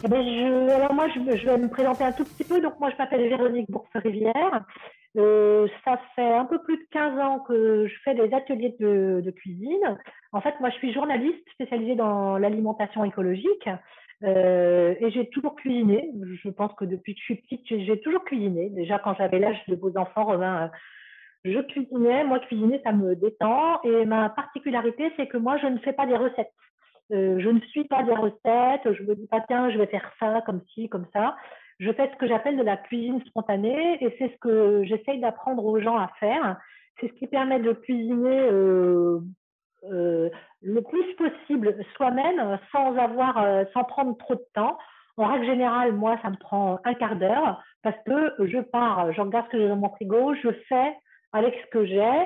Eh ben, alors moi, je vais me présenter un tout petit peu. Donc moi, je m'appelle Véronique Bourse-Rivière. Ça fait un peu plus de 15 ans que je fais des ateliers de cuisine. En fait, moi, je suis journaliste spécialisée dans l'alimentation écologique et j'ai toujours cuisiné. Je pense que depuis que je suis petite, j'ai toujours cuisiné. Déjà, quand j'avais l'âge de vos enfants, Robin, je cuisinais. Moi, cuisiner, ça me détend. Et ma particularité, c'est que moi, je ne fais pas des recettes. Je ne suis pas des recettes, je me dis pas tiens, je vais faire ça comme ci, comme ça. Je fais ce que j'appelle de la cuisine spontanée et c'est ce que j'essaye d'apprendre aux gens à faire. C'est ce qui permet de cuisiner euh, le plus possible soi-même sans prendre trop de temps. En règle générale, moi, ça me prend un quart d'heure parce que je pars, je regarde ce que j'ai dans mon frigo, je fais avec ce que j'ai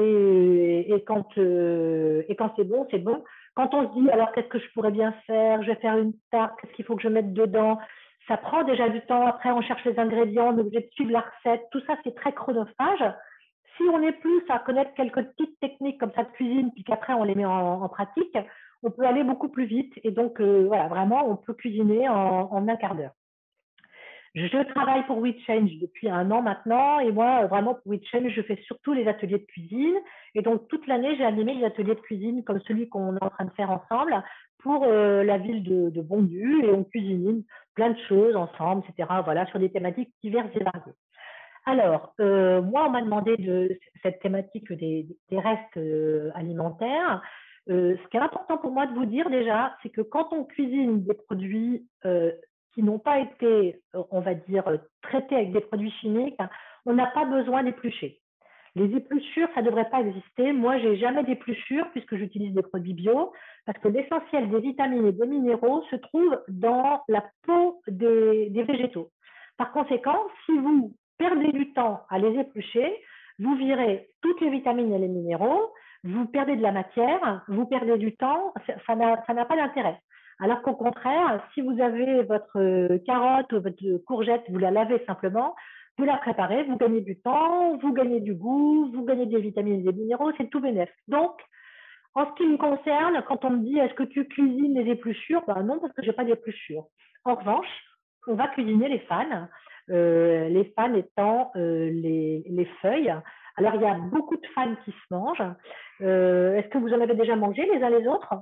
et quand c'est bon, c'est bon. Quand on se dit, alors qu'est-ce que je pourrais bien faire? Je vais faire une tarte, qu'est-ce qu'il faut que je mette dedans? Ça prend déjà du temps. Après, on cherche les ingrédients, on est obligé de suivre la recette. Tout ça, c'est très chronophage. Si on est plus à connaître quelques petites techniques comme ça de cuisine, puis qu'après on les met en pratique, on peut aller beaucoup plus vite. Et donc, voilà, vraiment, on peut cuisiner en un quart d'heure. Je travaille pour WeChange depuis un an maintenant et moi, vraiment, pour WeChange, je fais surtout les ateliers de cuisine. Et donc, toute l'année, j'ai animé des ateliers de cuisine comme celui qu'on est en train de faire ensemble pour la ville de Bondu et on cuisine plein de choses ensemble, etc. Voilà, sur des thématiques diverses et variées. Alors, moi, on m'a demandé de cette thématique des restes alimentaires. Ce qui est important pour moi de vous dire déjà, c'est que quand on cuisine des produits qui n'ont pas été, on va dire, traités avec des produits chimiques, on n'a pas besoin d'éplucher. Les épluchures, ça ne devrait pas exister. Moi, j'ai jamais d'épluchures puisque j'utilise des produits bio, parce que l'essentiel des vitamines et des minéraux se trouve dans la peau des végétaux. Par conséquent, si vous perdez du temps à les éplucher, vous virez toutes les vitamines et les minéraux, vous perdez de la matière, vous perdez du temps, ça n'a pas d'intérêt. Alors qu'au contraire, si vous avez votre carotte ou votre courgette, vous la lavez simplement, vous la préparez, vous gagnez du temps, vous gagnez du goût, vous gagnez des vitamines et des minéraux, c'est tout bénef. Donc, en ce qui me concerne, quand on me dit est-ce que tu cuisines les épluchures, ben non, parce que je n'ai pas d'épluchures. En revanche, on va cuisiner les fans étant les feuilles. Alors, il y a beaucoup de fans qui se mangent. Est-ce que vous en avez déjà mangé les uns les autres?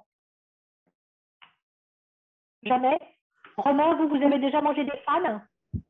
Jamais? Romain, vous avez déjà mangé des fans?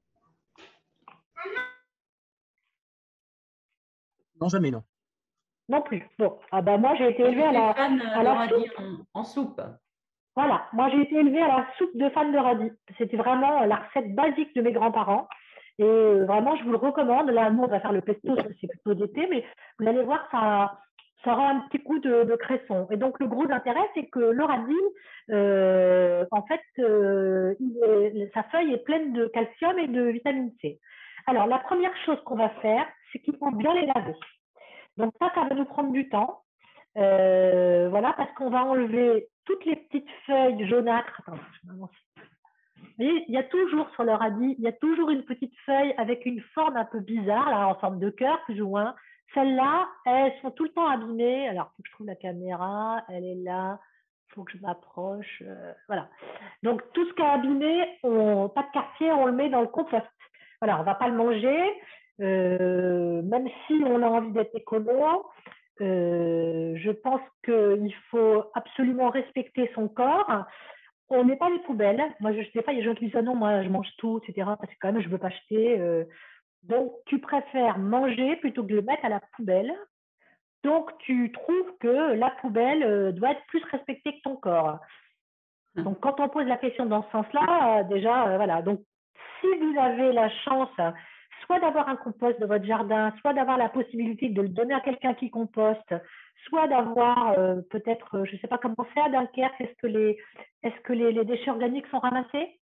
Non, jamais, non. Non plus. Bon, ah ben moi j'ai été Moi, élevée j'ai fait fan à de la radis soupe. en soupe. Voilà, moi j'ai été élevée à la soupe de fan de radis. C'était vraiment la recette basique de mes grands-parents. Et vraiment, je vous le recommande. Là, nous, on va faire le pesto, c'est plutôt d'été, mais vous allez voir, ça aura un petit coup de cresson. Et donc, le gros intérêt, c'est que le radis, en fait, sa feuille est pleine de calcium et de vitamine C. Alors, la première chose qu'on va faire, c'est qu'il faut bien les laver. Donc ça va nous prendre du temps. Voilà, parce qu'on va enlever toutes les petites feuilles jaunâtres. Attends, il y a toujours sur le radis, il y a toujours une petite feuille avec une forme un peu bizarre, là, en forme de cœur, plus ou moins. Celles-là, elles sont tout le temps abîmées. Alors, il faut que je trouve la caméra, elle est là. Il faut que je m'approche. Voilà. Donc, tout ce qui est abîmé, pas de quartier, on le met dans le compost. Voilà, on ne va pas le manger, même si on a envie d'être écolo. Je pense qu'il faut absolument respecter son corps. On n'est pas les poubelles. Moi, je ne sais pas, il y a des gens qui disent ah non, moi, je mange tout, etc. Parce que quand même, je ne veux pas acheter. Donc, tu préfères manger plutôt que de le mettre à la poubelle. Donc, tu trouves que la poubelle doit être plus respectée que ton corps. Donc, quand on pose la question dans ce sens-là, déjà, voilà. Donc, si vous avez la chance, soit d'avoir un compost dans votre jardin, soit d'avoir la possibilité de le donner à quelqu'un qui composte, soit d'avoir peut-être, je ne sais pas comment faire à Dunkerque, est-ce que les déchets organiques sont ramassés?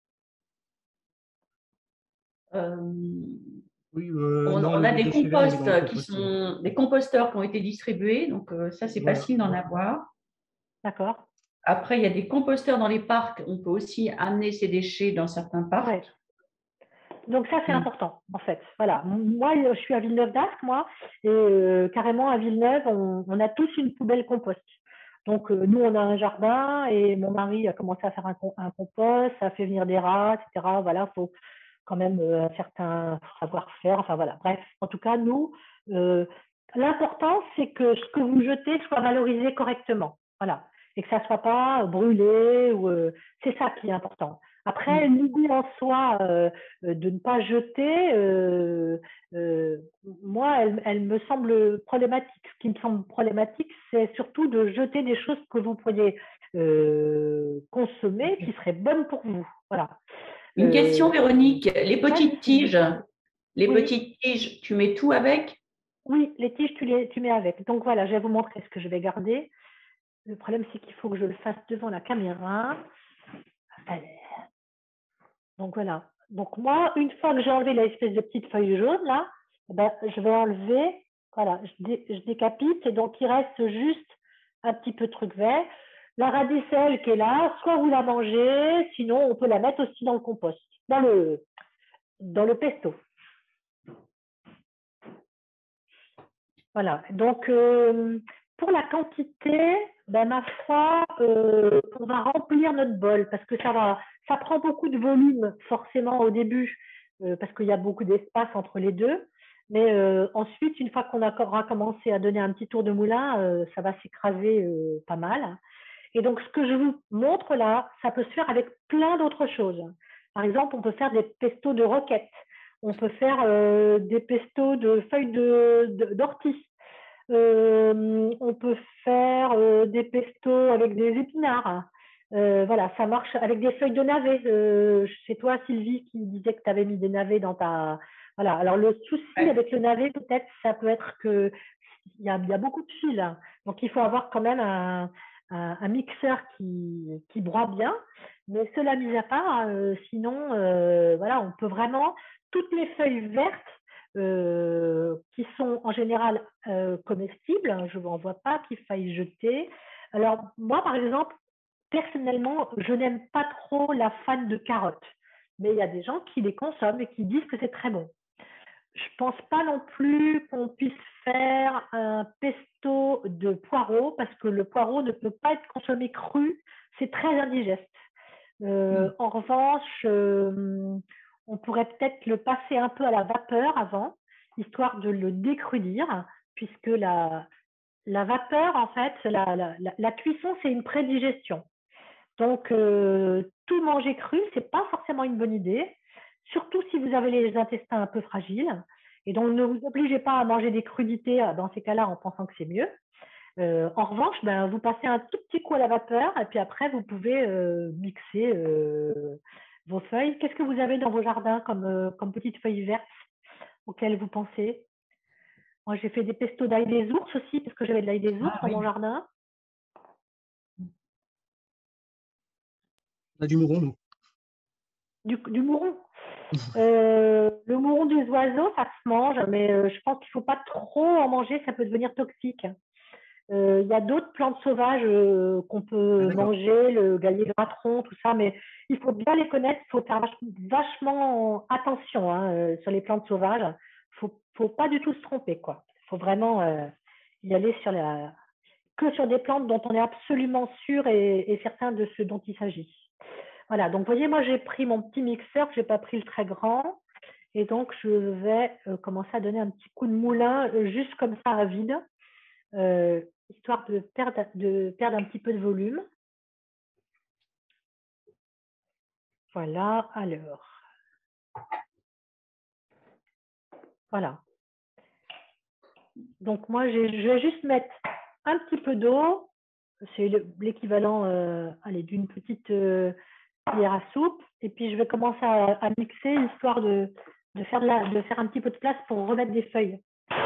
Euh, Oui, on, non, on a les des déchets verts, on est dans le composts qui compost. sont des composteurs qui ont été distribués, donc ça c'est Voilà. facile d'en avoir. D'accord. Après, il y a des composteurs dans les parcs. On peut aussi amener ces déchets dans certains Ouais. parcs. Donc ça, c'est important, en fait. Voilà. Moi, je suis à Villeneuve d'Ascq, moi, et carrément à Villeneuve, on a tous une poubelle compost. Donc, nous, on a un jardin et mon mari a commencé à faire un compost, ça a fait venir des rats, etc. Voilà, il faut quand même un certain savoir-faire. Enfin, voilà. Bref, en tout cas, nous, l'important, c'est que ce que vous jetez soit valorisé correctement. Voilà. Et que ça ne soit pas brûlé. C'est ça qui est important. Après, l'idée en soi de ne pas jeter, moi, elle me semble problématique. Ce qui me semble problématique, c'est surtout de jeter des choses que vous pourriez consommer, qui seraient bonnes pour vous. Voilà. Une question, Véronique. Les petites tiges, Oui. tu mets tout avec? Oui, les tiges, tu mets avec. Donc voilà, je vais vous montrer ce que je vais garder. Le problème, c'est qu'il faut que je le fasse devant la caméra. Allez. Donc voilà. Donc moi, une fois que j'ai enlevé l'espèce de petite feuille jaune là, ben, je vais enlever, voilà, je décapite et donc il reste juste un petit peu de truc vert. La radicelle qui est là, soit vous la mangez, sinon on peut la mettre aussi dans le compost, dans le pesto. Voilà. Donc pour la quantité, ben, ma foi, on va remplir notre bol parce que ça prend beaucoup de volume forcément au début parce qu'il y a beaucoup d'espace entre les deux. Mais ensuite, une fois qu'on aura commencé à donner un petit tour de moulin, ça va s'écraser pas mal. Et donc, ce que je vous montre là, ça peut se faire avec plein d'autres choses. Par exemple, on peut faire des pestos de roquettes. On peut faire des pestos de feuilles d'ortie. On peut faire des pestos avec des épinards. Voilà, ça marche avec des feuilles de navet. C'est toi, Sylvie, qui disait que tu avais mis des navets dans ta… Voilà, alors le souci avec le navet, peut-être, ça peut être qu'il y a beaucoup de fils. Donc, il faut avoir quand même un mixeur qui broie bien. Mais cela mis à part, sinon, voilà, on peut vraiment… Toutes les feuilles vertes qui sont en général comestibles, je n'en vois pas qu'il faille jeter. Alors, moi, par exemple, personnellement, je n'aime pas trop la fan de carottes, mais il y a des gens qui les consomment et qui disent que c'est très bon. Je ne pense pas non plus qu'on puisse faire un pesto de poireaux parce que le poireau ne peut pas être consommé cru, c'est très indigeste. En revanche, on pourrait peut-être le passer un peu à la vapeur avant, histoire de le décrudir, puisque la vapeur, en fait, la cuisson, c'est une prédigestion. Donc, tout manger cru, ce n'est pas forcément une bonne idée, surtout si vous avez les intestins un peu fragiles. Et donc, ne vous obligez pas à manger des crudités dans ces cas-là en pensant que c'est mieux. En revanche, ben, vous passez un tout petit coup à la vapeur et puis après, vous pouvez mixer vos feuilles. Qu'est-ce que vous avez dans vos jardins comme petites feuilles vertes auxquelles vous pensez? Moi, j'ai fait des pestos d'ail des ours aussi parce que j'avais de l'ail des ours dans mon jardin. On a du mouron, nous. Du mouron. Le mouron des oiseaux, ça se mange, mais je pense qu'il ne faut pas trop en manger, ça peut devenir toxique. Il y a d'autres plantes sauvages qu'on peut manger, le gallier de ratron, tout ça, mais il faut bien les connaître, il faut faire vachement attention sur les plantes sauvages. Il ne faut pas du tout se tromper, quoi. Il faut vraiment y aller que sur des plantes dont on est absolument sûr et certain de ce dont il s'agit. Voilà, donc vous voyez, moi j'ai pris mon petit mixeur, je n'ai pas pris le très grand, et donc je vais commencer à donner un petit coup de moulin juste comme ça à vide. Histoire de perdre un petit peu de volume. Voilà, alors. Voilà. Donc moi, je vais juste mettre un petit peu d'eau. C'est l'équivalent d'une petite cuillère à soupe. Et puis, je vais commencer à mixer, histoire de faire un petit peu de place pour remettre des feuilles.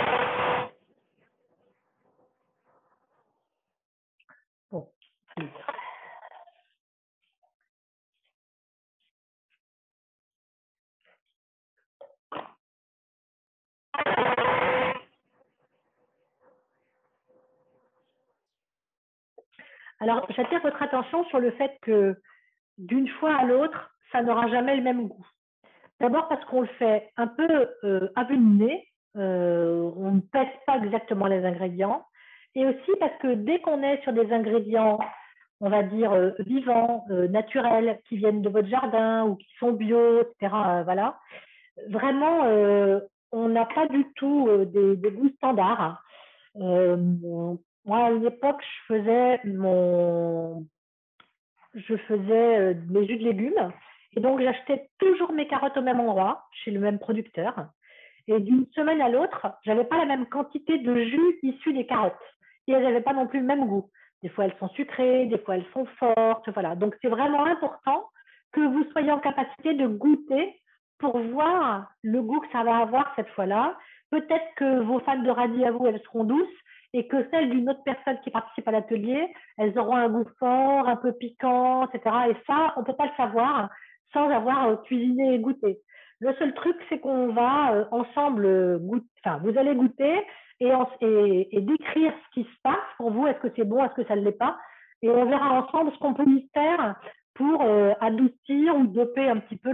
Bon, alors, j'attire votre attention sur le fait que d'une fois à l'autre, ça n'aura jamais le même goût. D'abord parce qu'on le fait un peu à vue de nez, on ne pèse pas exactement les ingrédients. Et aussi parce que dès qu'on est sur des ingrédients, on va dire vivants, naturels, qui viennent de votre jardin ou qui sont bio, etc., voilà, vraiment, on n'a pas du tout des goûts standards. Moi, à une époque, je faisais mes jus de légumes. Et donc, j'achetais toujours mes carottes au même endroit, chez le même producteur. Et d'une semaine à l'autre, je n'avais pas la même quantité de jus issu des carottes. Et elles n'avaient pas non plus le même goût. Des fois, elles sont sucrées, des fois, elles sont fortes. Voilà. Donc, c'est vraiment important que vous soyez en capacité de goûter pour voir le goût que ça va avoir cette fois-là. Peut-être que vos fans de radis à vous, elles seront douces et que celles d'une autre personne qui participe à l'atelier, elles auront un goût fort, un peu piquant, etc. Et ça, on ne peut pas le savoir sans avoir cuisiné et goûté. Le seul truc, c'est qu'on va ensemble goûter, enfin, vous allez goûter et décrire ce qui se passe pour vous. Est-ce que c'est bon, est-ce que ça ne l'est pas? Et on verra ensemble ce qu'on peut y faire pour adoucir ou doper un petit peu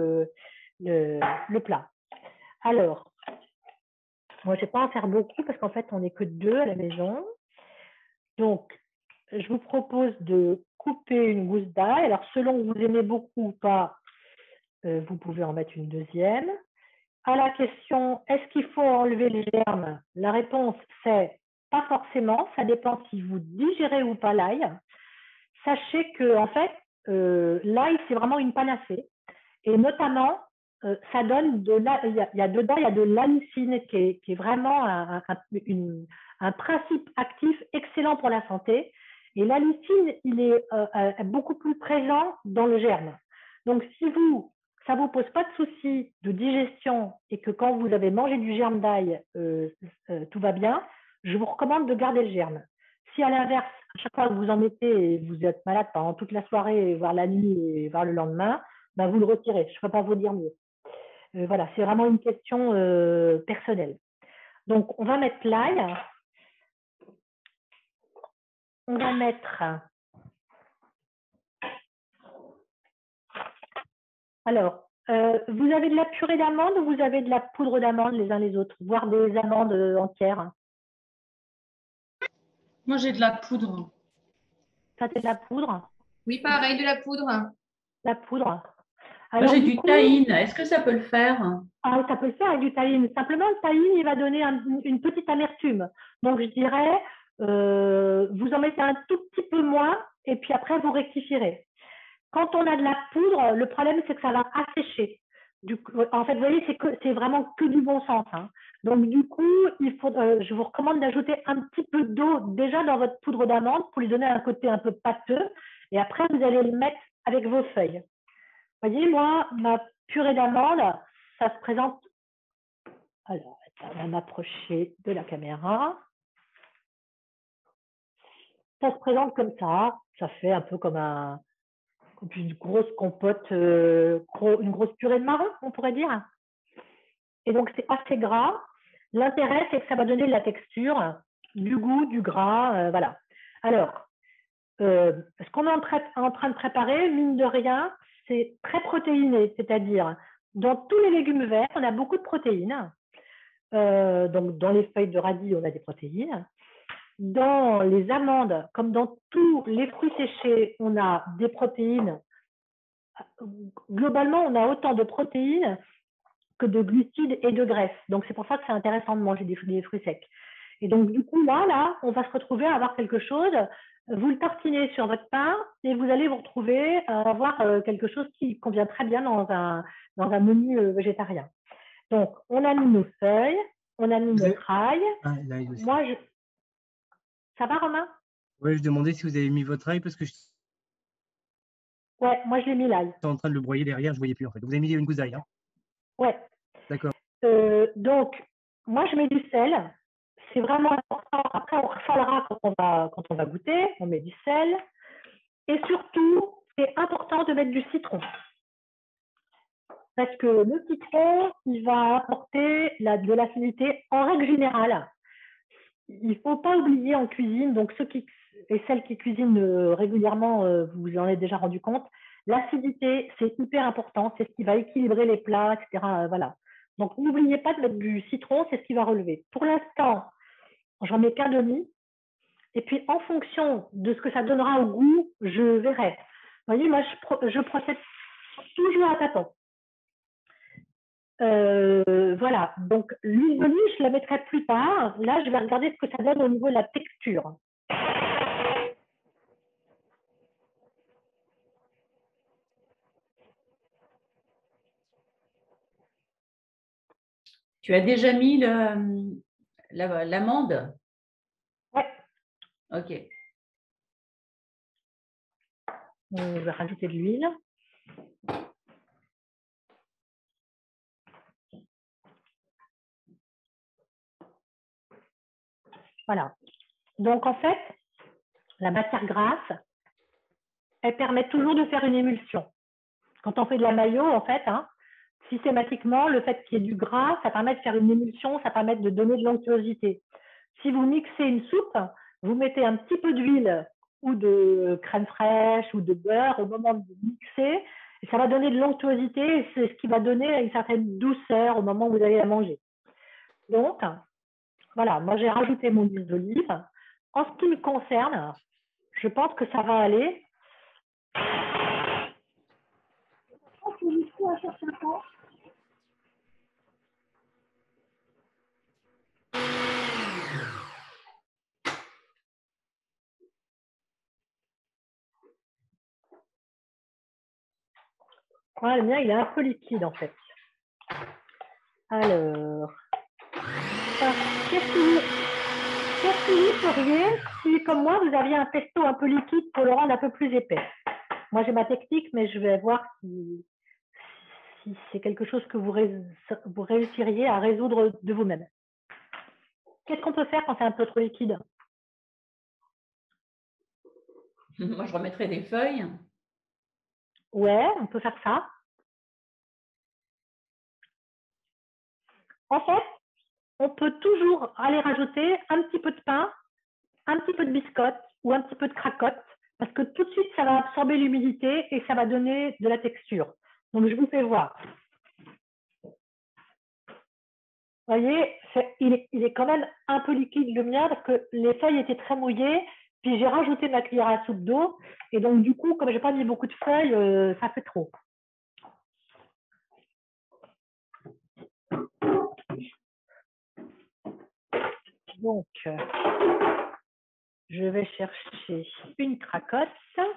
le plat. Alors, moi, je ne vais pas en faire beaucoup parce qu'en fait, on n'est que deux à la maison. Donc, je vous propose de couper une gousse d'ail. Alors, selon que vous aimez beaucoup ou pas, vous pouvez en mettre une deuxième. À la question, est-ce qu'il faut enlever les germes? La réponse, c'est pas forcément. Ça dépend si vous digérez ou pas l'ail. Sachez que, en fait, l'ail, c'est vraiment une panacée. Et notamment, ça donne dedans, il y a de l'alicine qui est vraiment un principe actif excellent pour la santé. Et l'alicine, il est beaucoup plus présent dans le germe. Donc, si ça ne vous pose pas de soucis de digestion et que quand vous avez mangé du germe d'ail, tout va bien, je vous recommande de garder le germe. Si à l'inverse, à chaque fois que vous en mettez et vous êtes malade pendant toute la soirée, voire la nuit et voire le lendemain, ben vous le retirez. Je ne peux pas vous dire mieux. Voilà, c'est vraiment une question personnelle. Donc, on va mettre l'ail. On va mettre... Alors, vous avez de la purée d'amande ou vous avez de la poudre d'amande les uns les autres, voire des amandes entières? Moi, j'ai de la poudre. Ça, c'est de la poudre? Oui, pareil, de la poudre. La poudre. Moi, Alors, j'ai du tahine. Est-ce que ça peut le faire? Ah, ça peut le faire avec du tahine. Simplement, le tahine, il va donner une petite amertume. Donc, je dirais, vous en mettez un tout petit peu moins et puis après, vous rectifierez. Quand on a de la poudre, le problème, c'est que ça va assécher. En fait, vous voyez, c'est vraiment que du bon sens. Hein. Donc, du coup, je vous recommande d'ajouter un petit peu d'eau déjà dans votre poudre d'amande pour lui donner un côté un peu pâteux. Et après, vous allez le mettre avec vos feuilles. Vous voyez, moi, ma purée d'amande, ça se présente. Alors, on va m'approcher de la caméra. Ça se présente comme ça. Ça fait un peu comme une grosse compote, une grosse purée de marron, on pourrait dire. Et donc, c'est assez gras. L'intérêt, c'est que ça va donner de la texture, du goût, du gras. Voilà. Alors, ce qu'on est en train de préparer, mine de rien, c'est très protéiné. C'est-à-dire, dans tous les légumes verts, on a beaucoup de protéines. Donc, dans les feuilles de radis, on a des protéines. Dans les amandes, comme dans tous les fruits séchés, on a des protéines. Globalement, on a autant de protéines que de glucides et de graisses. Donc, c'est pour ça que c'est intéressant de manger des fruits secs. Et donc, du coup, là, on va se retrouver à avoir quelque chose. Vous le tartinez sur votre pain et vous allez vous retrouver à avoir quelque chose qui convient très bien dans un menu végétarien. Donc, on a mis nos feuilles, on a mis notre ail. Ah, l'ail aussi. Ça va, Romain? Oui, je demandais si vous avez mis votre ail parce que je suis Ouais, moi, je l'ai mis l'ail. en train de le broyer derrière, je ne voyais plus en fait. Vous avez mis une gousse d'ail, hein? Ouais. D'accord. Donc, moi, je mets du sel. C'est vraiment important. Après, on resalera quand on va goûter. On met du sel. Et surtout, c'est important de mettre du citron. Parce que le citron, il va apporter de l'acidité en règle générale. Il ne faut pas oublier en cuisine, donc ceux et celles qui cuisinent régulièrement, vous vous en avez déjà rendu compte, l'acidité, c'est hyper important. C'est ce qui va équilibrer les plats, etc. Voilà. Donc, n'oubliez pas de mettre du citron, c'est ce qui va relever. Pour l'instant, j'en mets qu'un demi. Et puis, en fonction de ce que ça donnera au goût, je verrai. Vous voyez, moi, je procède toujours à tâtons. Voilà, donc l'huile d'olive, je la mettrai plus tard. Là, je vais regarder ce que ça donne au niveau de la texture. Tu as déjà mis l'amande? Ouais. Ok. On va rajouter de l'huile. Voilà. Donc, en fait, la matière grasse, elle permet toujours de faire une émulsion. Quand on fait de la mayo, en fait, systématiquement, le fait qu'il y ait du gras, ça permet de faire une émulsion, ça permet de donner de l'onctuosité. Si vous mixez une soupe, vous mettez un petit peu d'huile ou de crème fraîche ou de beurre au moment de mixer, et ça va donner de l'onctuosité et c'est ce qui va donner une certaine douceur au moment où vous allez la manger. Donc, voilà, moi j'ai rajouté mon huile d'olive. En ce qui me concerne, je pense que ça va aller. Ouais, le mien, il est un peu liquide en fait. Alors, qu'est-ce que vous feriez si, comme moi, vous aviez un pesto un peu liquide pour le rendre un peu plus épais? Moi, j'ai ma technique, mais je vais voir si c'est quelque chose que vous réussiriez à résoudre de vous-même. Qu'est-ce qu'on peut faire quand c'est un peu trop liquide? Moi, je remettrais des feuilles. Ouais, on peut faire ça. En fait, on peut toujours aller rajouter un petit peu de pain, un petit peu de biscotte ou un petit peu de cracotte, parce que tout de suite, ça va absorber l'humidité et ça va donner de la texture. Donc, je vous fais voir. Vous voyez, il est quand même un peu liquide le mien parce que les feuilles étaient très mouillées. Puis j'ai rajouté ma cuillère à soupe d'eau. Et donc, du coup, comme je n'ai pas mis beaucoup de feuilles, ça fait trop. Donc, je vais chercher une cracotte.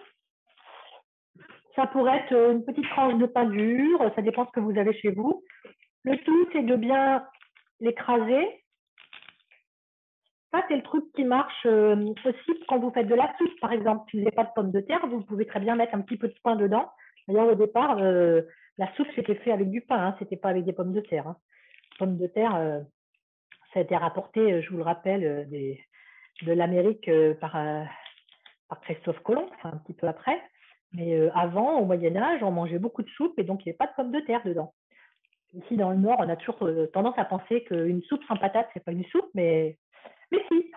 Ça pourrait être une petite tranche de pain dur. Ça dépend ce que vous avez chez vous. Le tout, c'est de bien l'écraser. Ça, c'est le truc qui marche aussi quand vous faites de la soupe, par exemple. Si vous n'avez pas de pommes de terre, vous pouvez très bien mettre un petit peu de pain dedans. D'ailleurs, au départ, la soupe, c'était fait avec du pain, ce n'était pas avec des pommes de terre. Pommes de terre, ça a été rapporté, je vous le rappelle, de l'Amérique par Christophe Colomb, enfin, un petit peu après. Mais avant, au Moyen-Âge, on mangeait beaucoup de soupe et donc il n'y avait pas de pommes de terre dedans. Ici, dans le Nord, on a toujours tendance à penser qu'une soupe sans patates, ce n'est pas une soupe, mais si.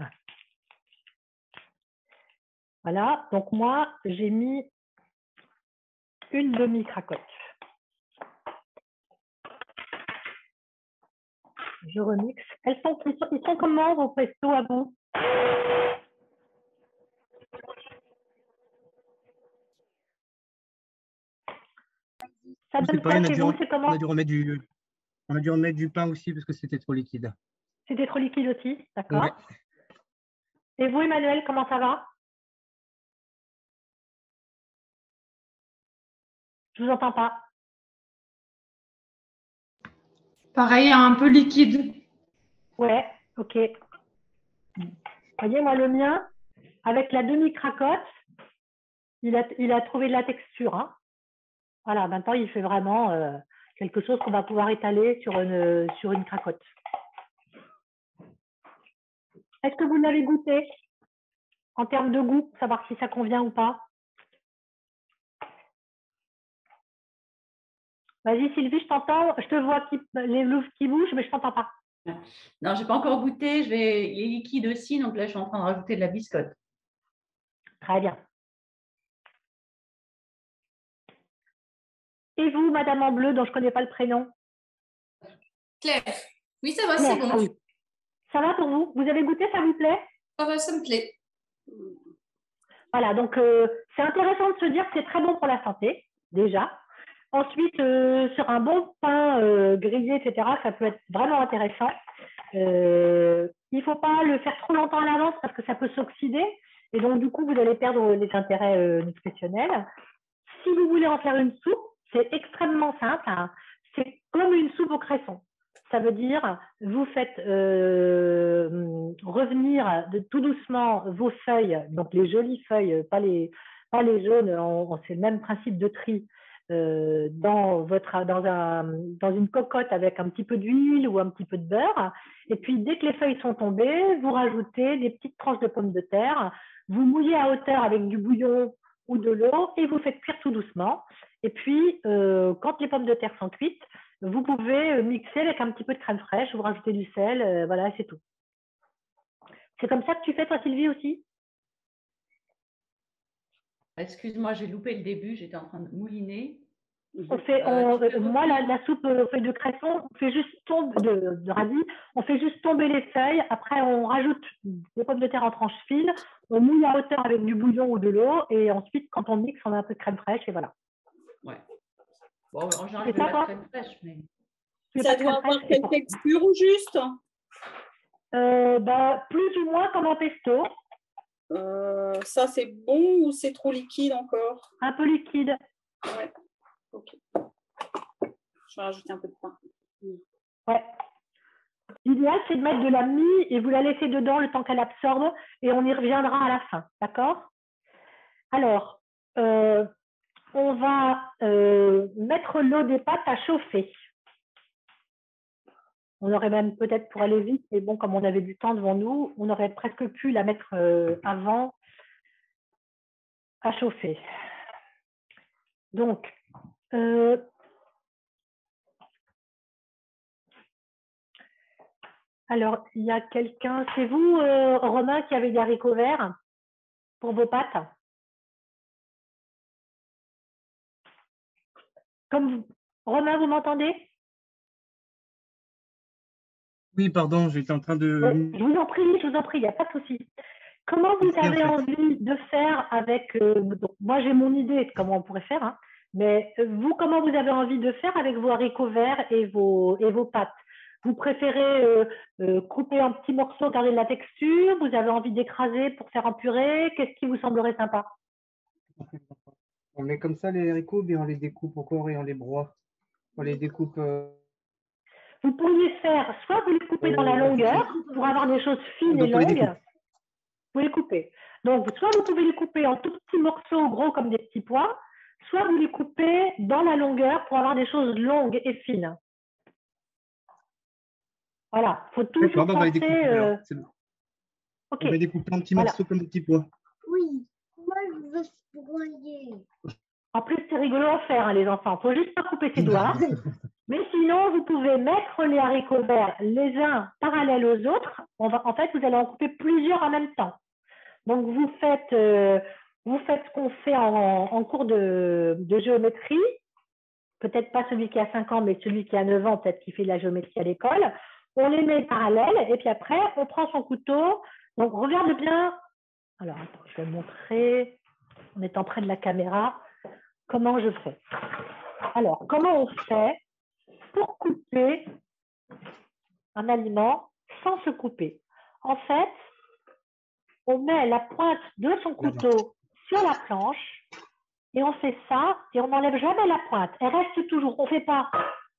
Voilà, donc moi, j'ai mis une demi-cracotte. Je remixe. Ils sont comment vos pestos à vous? Ça donne quoi chez vous? C'est comment? On a dû remettre du pain aussi parce que c'était trop liquide. C'était trop liquide aussi, d'accord. Ouais. Et vous, Emmanuel, comment ça va? Je vous entends pas. Pareil, un peu liquide. Ouais, ok. Vous voyez, moi, le mien, avec la demi-cracotte, il a trouvé de la texture. Hein. Voilà, maintenant, il fait vraiment quelque chose qu'on va pouvoir étaler sur une cracotte. Est-ce que vous l'avez goûté en termes de goût, savoir si ça convient ou pas? Vas-y, Sylvie, je t'entends. Je te vois les louves qui bougent, mais je ne t'entends pas. Non, je n'ai pas encore goûté. Il est liquide aussi, donc là, je suis en train de rajouter de la biscotte. Très bien. Et vous, Madame en bleu, dont je ne connais pas le prénom? Claire. Oui, ça va, Claire, c'est bon. ah oui. Ça va pour vous? Vous avez goûté, ça vous plaît? Ah bah, ça me plaît. Voilà, donc c'est intéressant de se dire que c'est très bon pour la santé, déjà. Ensuite, sur un bon pain grillé, etc., ça peut être vraiment intéressant. Il ne faut pas le faire trop longtemps à l'avance parce que ça peut s'oxyder. Et donc, du coup, vous allez perdre les intérêts nutritionnels. Si vous voulez en faire une soupe, c'est extrêmement simple. Hein. C'est comme une soupe au cresson. Ça veut dire, vous faites revenir tout doucement vos feuilles, donc les jolies feuilles, pas les jaunes, c'est le même principe de tri, dans une cocotte avec un petit peu d'huile ou un petit peu de beurre. Et puis, dès que les feuilles sont tombées, vous rajoutez des petites tranches de pommes de terre, vous mouillez à hauteur avec du bouillon ou de l'eau et vous faites cuire tout doucement. Et puis, quand les pommes de terre sont cuites, vous pouvez mixer avec un petit peu de crème fraîche, vous rajoutez du sel, voilà, c'est tout. C'est comme ça que tu fais, toi, Sylvie, aussi? Excuse-moi, j'ai loupé le début, j'étais en train de mouliner. Moi, la soupe aux feuilles de cresson, on fait juste de radis, on fait juste tomber les feuilles. Après, on rajoute des pommes de terre en tranches fines, on mouille à hauteur avec du bouillon ou de l'eau, et ensuite, quand on mixe, on a un peu de crème fraîche, et voilà. Ouais. Bon, en général, je mets pas de crème fraîche, mais... Ça doit avoir quelle texture ou juste? Plus ou moins comme un pesto. Ça, c'est bon ou c'est trop liquide encore? Un peu liquide. Ouais. Ok. Je vais rajouter un peu de pain. Ouais. L'idéal, c'est de mettre de la mie et vous la laissez dedans le temps qu'elle absorbe et on y reviendra à la fin. D'accord? Alors, on va mettre l'eau des pâtes à chauffer. On aurait même peut-être pour aller vite, mais bon, comme on avait du temps devant nous, on aurait presque pu la mettre avant à chauffer. Donc, alors, il y a quelqu'un, c'est vous, Romain, qui avez des haricots verts pour vos pâtes? Romain, vous m'entendez? Oui, pardon, j'étais en train de… Je vous en prie, il n'y a pas de souci. Comment vous avez envie de faire avec… moi, j'ai mon idée de comment on pourrait faire, hein, mais vous, comment vous avez envie de faire avec vos haricots verts et vos pâtes? Vous préférez couper en petits morceaux, garder de la texture? Vous avez envie d'écraser pour faire en purée? Qu'est-ce qui vous semblerait sympa? On met comme ça les haricots, bien on les découpe encore et on les broie. On les découpe… Vous pourriez faire, soit vous les coupez dans la longueur pour avoir des choses fines et longues. Vous les coupez. Donc, soit vous pouvez les couper en tout petits morceaux gros comme des petits pois, soit vous les coupez dans la longueur pour avoir des choses longues et fines. Voilà, il faut toujours penser… On va les découper en petits morceaux comme des petits pois. Oui, moi je veux se broyer. En plus, c'est rigolo à faire, hein, les enfants. Il ne faut juste pas couper ses doigts. Mais sinon, vous pouvez mettre les haricots verts les uns parallèles aux autres. En fait, vous allez en couper plusieurs en même temps. Donc, vous faites ce qu'on fait en cours de géométrie. Peut-être pas celui qui a 5 ans, mais celui qui a 9 ans, peut-être qui fait de la géométrie à l'école. On les met parallèles et puis après, on prend son couteau. Donc, regarde bien. Alors, attends, je vais montrer en étant près de la caméra comment je fais. Alors, comment on fait pour couper un aliment sans se couper? En fait, on met la pointe de son couteau sur la planche et on fait ça et on n'enlève jamais la pointe. Elle reste toujours. On ne fait pas.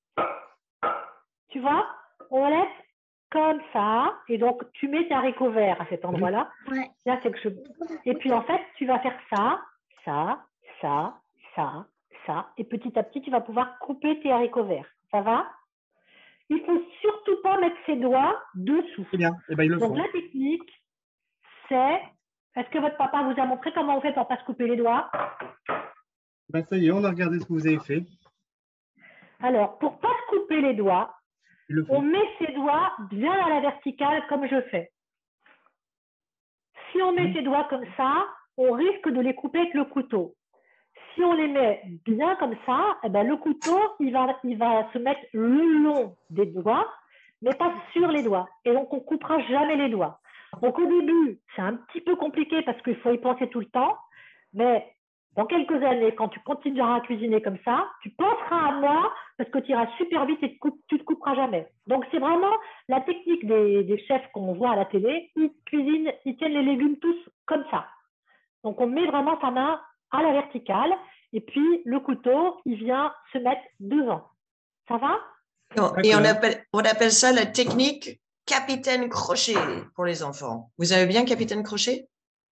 Tu vois? On laisse comme ça et donc tu mets tes haricots verts à cet endroit-là. Ouais. Là, c'est que et puis en fait, tu vas faire ça, ça, ça, ça, ça. Et petit à petit, tu vas pouvoir couper tes haricots verts. Ça va? Il ne faut surtout pas mettre ses doigts dessous. C'est bien. Eh ben, ils le Donc font. la technique, c'est… Est-ce que votre papa vous a montré comment on fait pour ne pas se couper les doigts? Ben, ça y est, on a regardé ce que vous avez fait. Alors, pour ne pas se couper les doigts, on met ses doigts bien à la verticale comme je fais. Si on met ses doigts comme ça, on risque de les couper avec le couteau. Si on les met bien comme ça, eh ben, le couteau, il va se mettre le long des doigts, mais pas sur les doigts. Et donc, on ne coupera jamais les doigts. Donc, au début, c'est un petit peu compliqué parce qu'il faut y penser tout le temps. Mais dans quelques années, quand tu continueras à cuisiner comme ça, tu penseras à moi parce que tu iras super vite et tu ne te couperas jamais. Donc, c'est vraiment la technique des chefs qu'on voit à la télé. Ils cuisinent, ils tiennent les légumes tous comme ça. Donc, on met vraiment sa main à la verticale et puis le couteau, il vient se mettre devant. Ça va? Et on appelle ça la technique Capitaine Crochet pour les enfants. Vous avez bien Capitaine Crochet?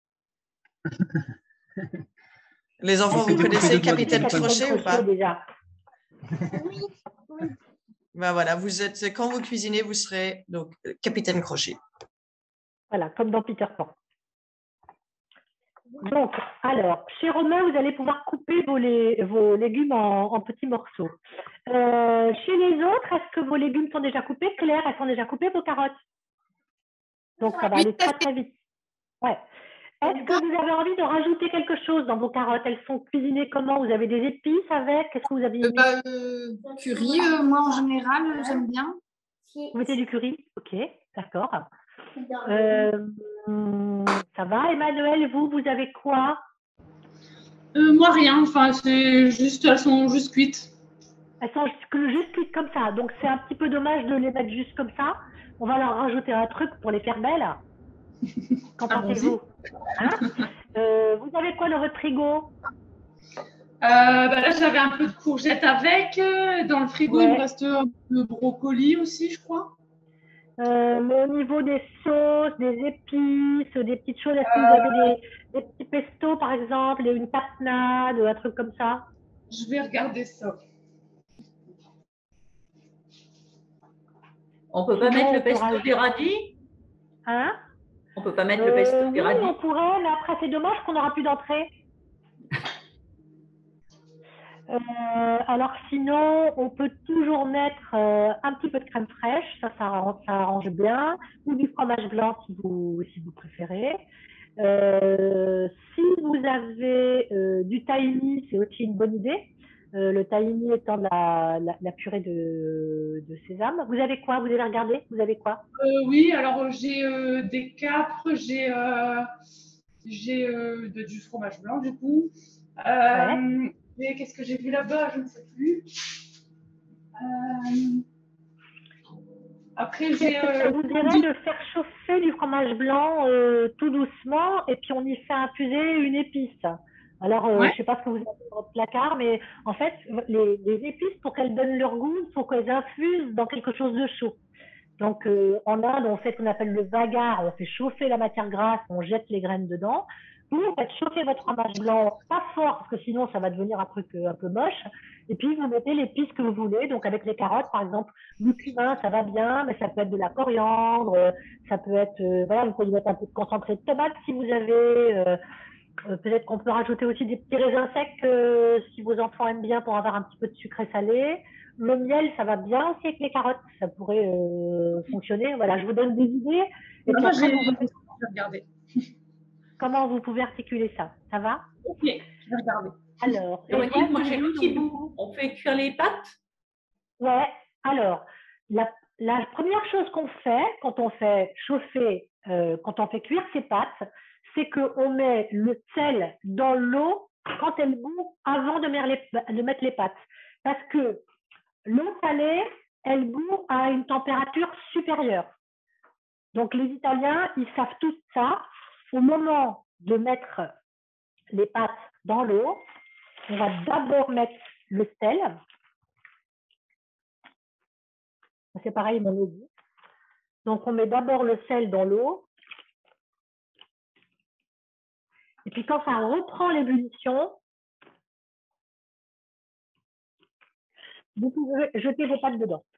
Les enfants, vous connaissez Capitaine Crochet ou pas? Déjà. Oui, oui. Ben voilà, vous êtes, quand vous cuisinez, vous serez donc Capitaine Crochet. Voilà, comme dans Peter Pan. Donc, alors, chez Romain, vous allez pouvoir couper vos légumes en petits morceaux. Chez les autres, est-ce que vos légumes sont déjà coupés? Claire, elles sont déjà coupées, vos carottes? Donc, ça va aller très, très vite. Ouais. Est-ce que vous avez envie de rajouter quelque chose dans vos carottes? Elles sont cuisinées comment? Vous avez des épices avec? Qu'est-ce que vous avez mis? Curry, moi en général, j'aime bien. Vous mettez du curry? Ok, d'accord. Ça va, Emmanuel, vous avez quoi? Moi rien, enfin elles sont juste cuites. Elles sont juste cuites comme ça, donc c'est un petit peu dommage de les mettre juste comme ça. On va leur rajouter un truc pour les faire belles. Qu'en pensez-vous? Hein? Vous avez quoi dans votre frigo? Là j'avais un peu de courgettes avec. Dans le frigo, il me reste un peu de brocoli aussi, je crois. Mais au niveau des sauces, des épices, des petites choses, est-ce que vous avez des petits pestos par exemple, une tapenade, un truc comme ça? Je vais regarder ça. On peut pas mettre le pesto des radis? Hein? On peut pas mettre le pesto des radis? Oui, on pourrait, mais après c'est dommage qu'on n'aura plus d'entrée. Alors sinon, on peut toujours mettre un petit peu de crème fraîche, ça arrange bien, ou du fromage blanc si vous préférez. Si vous avez du tahini, c'est aussi une bonne idée. Le tahini étant la purée de sésame. Vous avez quoi? Vous avez regardé? Vous avez quoi? Oui, alors j'ai des capres, j'ai du fromage blanc du coup. Qu'est-ce que j'ai vu là-bas? Je ne sais plus. Après, ça vous dirait de faire chauffer du fromage blanc tout doucement et puis on y fait infuser une épice. Alors, je ne sais pas ce que vous avez dans votre placard, mais en fait, les épices, pour qu'elles donnent leur goût, il faut qu'elles infusent dans quelque chose de chaud. Donc, en Inde, on fait ce qu'on appelle le vagar, on fait chauffer la matière grasse, on jette les graines dedans. Vous faites chauffer votre fromage blanc, pas fort, parce que sinon, ça va devenir un truc un peu moche. Et puis, vous mettez l'épice que vous voulez. Donc, avec les carottes, par exemple, le cumin, ça va bien, mais ça peut être de la coriandre, ça peut être, voilà, vous pouvez mettre un peu de concentré de tomate si vous avez. Peut-être qu'on peut rajouter aussi des petits raisins secs si vos enfants aiment bien pour avoir un petit peu de sucré salé. Le miel, ça va bien aussi avec les carottes. Ça pourrait fonctionner. Voilà, je vous donne des idées. Et puis après, j'ai regardé. Comment vous pouvez articuler ça? Ça va? Ok, je vais regarder. Alors, moi j'ai le petit bout. On fait cuire les pâtes? Ouais. Alors, la première chose qu'on fait quand on fait chauffer, quand on fait cuire ses pâtes, c'est qu'on met le sel dans l'eau quand elle bout avant de mettre les pâtes. Parce que l'eau salée, elle bout à une température supérieure. Donc, les Italiens, ils savent tout ça. Au moment de mettre les pâtes dans l'eau, on va d'abord mettre le sel. C'est pareil, mon eau. Donc, on met d'abord le sel dans l'eau. Et puis, quand ça reprend l'ébullition, vous pouvez jeter vos pâtes dedans.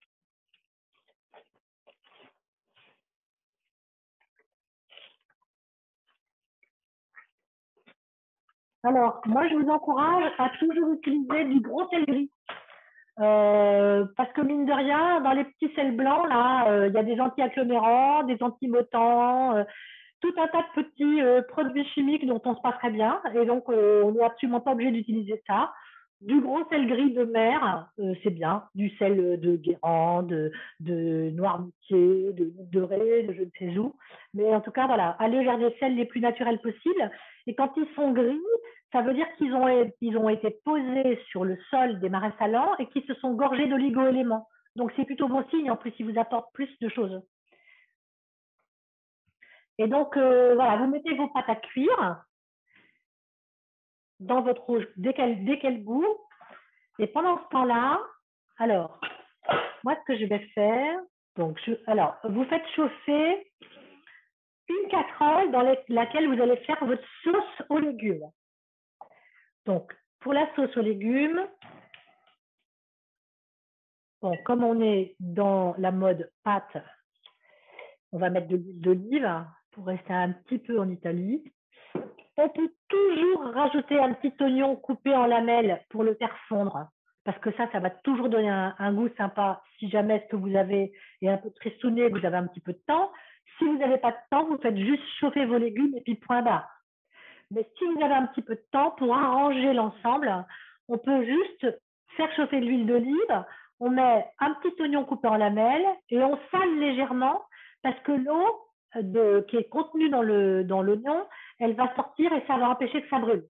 Alors, moi, je vous encourage à toujours utiliser du gros sel gris. Parce que mine de rien, dans les petits sels blancs, là, il y a des anti-agglomérants, des anti-mottants, tout un tas de petits produits chimiques dont on se passerait bien. Et donc, on n'est absolument pas obligé d'utiliser ça. Du gros sel gris de mer, c'est bien. Du sel de Guérande, de Noirmoutier, de Ré, de je ne sais où. Mais en tout cas, voilà, allez vers des sels les plus naturels possibles. Et quand ils sont gris, ça veut dire qu'ils ont été posés sur le sol des marais salants et qu'ils se sont gorgés d'oligo-éléments. Donc, c'est plutôt bon signe. En plus, ils vous apportent plus de choses. Et donc, voilà, vous mettez vos pâtes à cuire dans votre rouge dès qu'elle bout. Et pendant ce temps-là, alors, moi, ce que je vais faire, donc, alors, vous faites chauffer une casserole dans laquelle vous allez faire votre sauce aux légumes. Donc, pour la sauce aux légumes, bon, comme on est dans la mode pâte, on va mettre de l'huile d'olive pour rester un petit peu en Italie. On peut toujours rajouter un petit oignon coupé en lamelles pour le faire fondre, parce que ça va toujours donner un goût sympa si jamais ce que vous avez est un peu tristouné, vous avez un petit peu de temps. Si vous n'avez pas de temps, vous faites juste chauffer vos légumes et puis point barre. Mais si vous avez un petit peu de temps pour arranger l'ensemble, on peut juste faire chauffer de l'huile d'olive, on met un petit oignon coupé en lamelles et on sale légèrement parce que l'eau qui est contenue dans l'oignon, elle va sortir et ça va empêcher que ça brûle.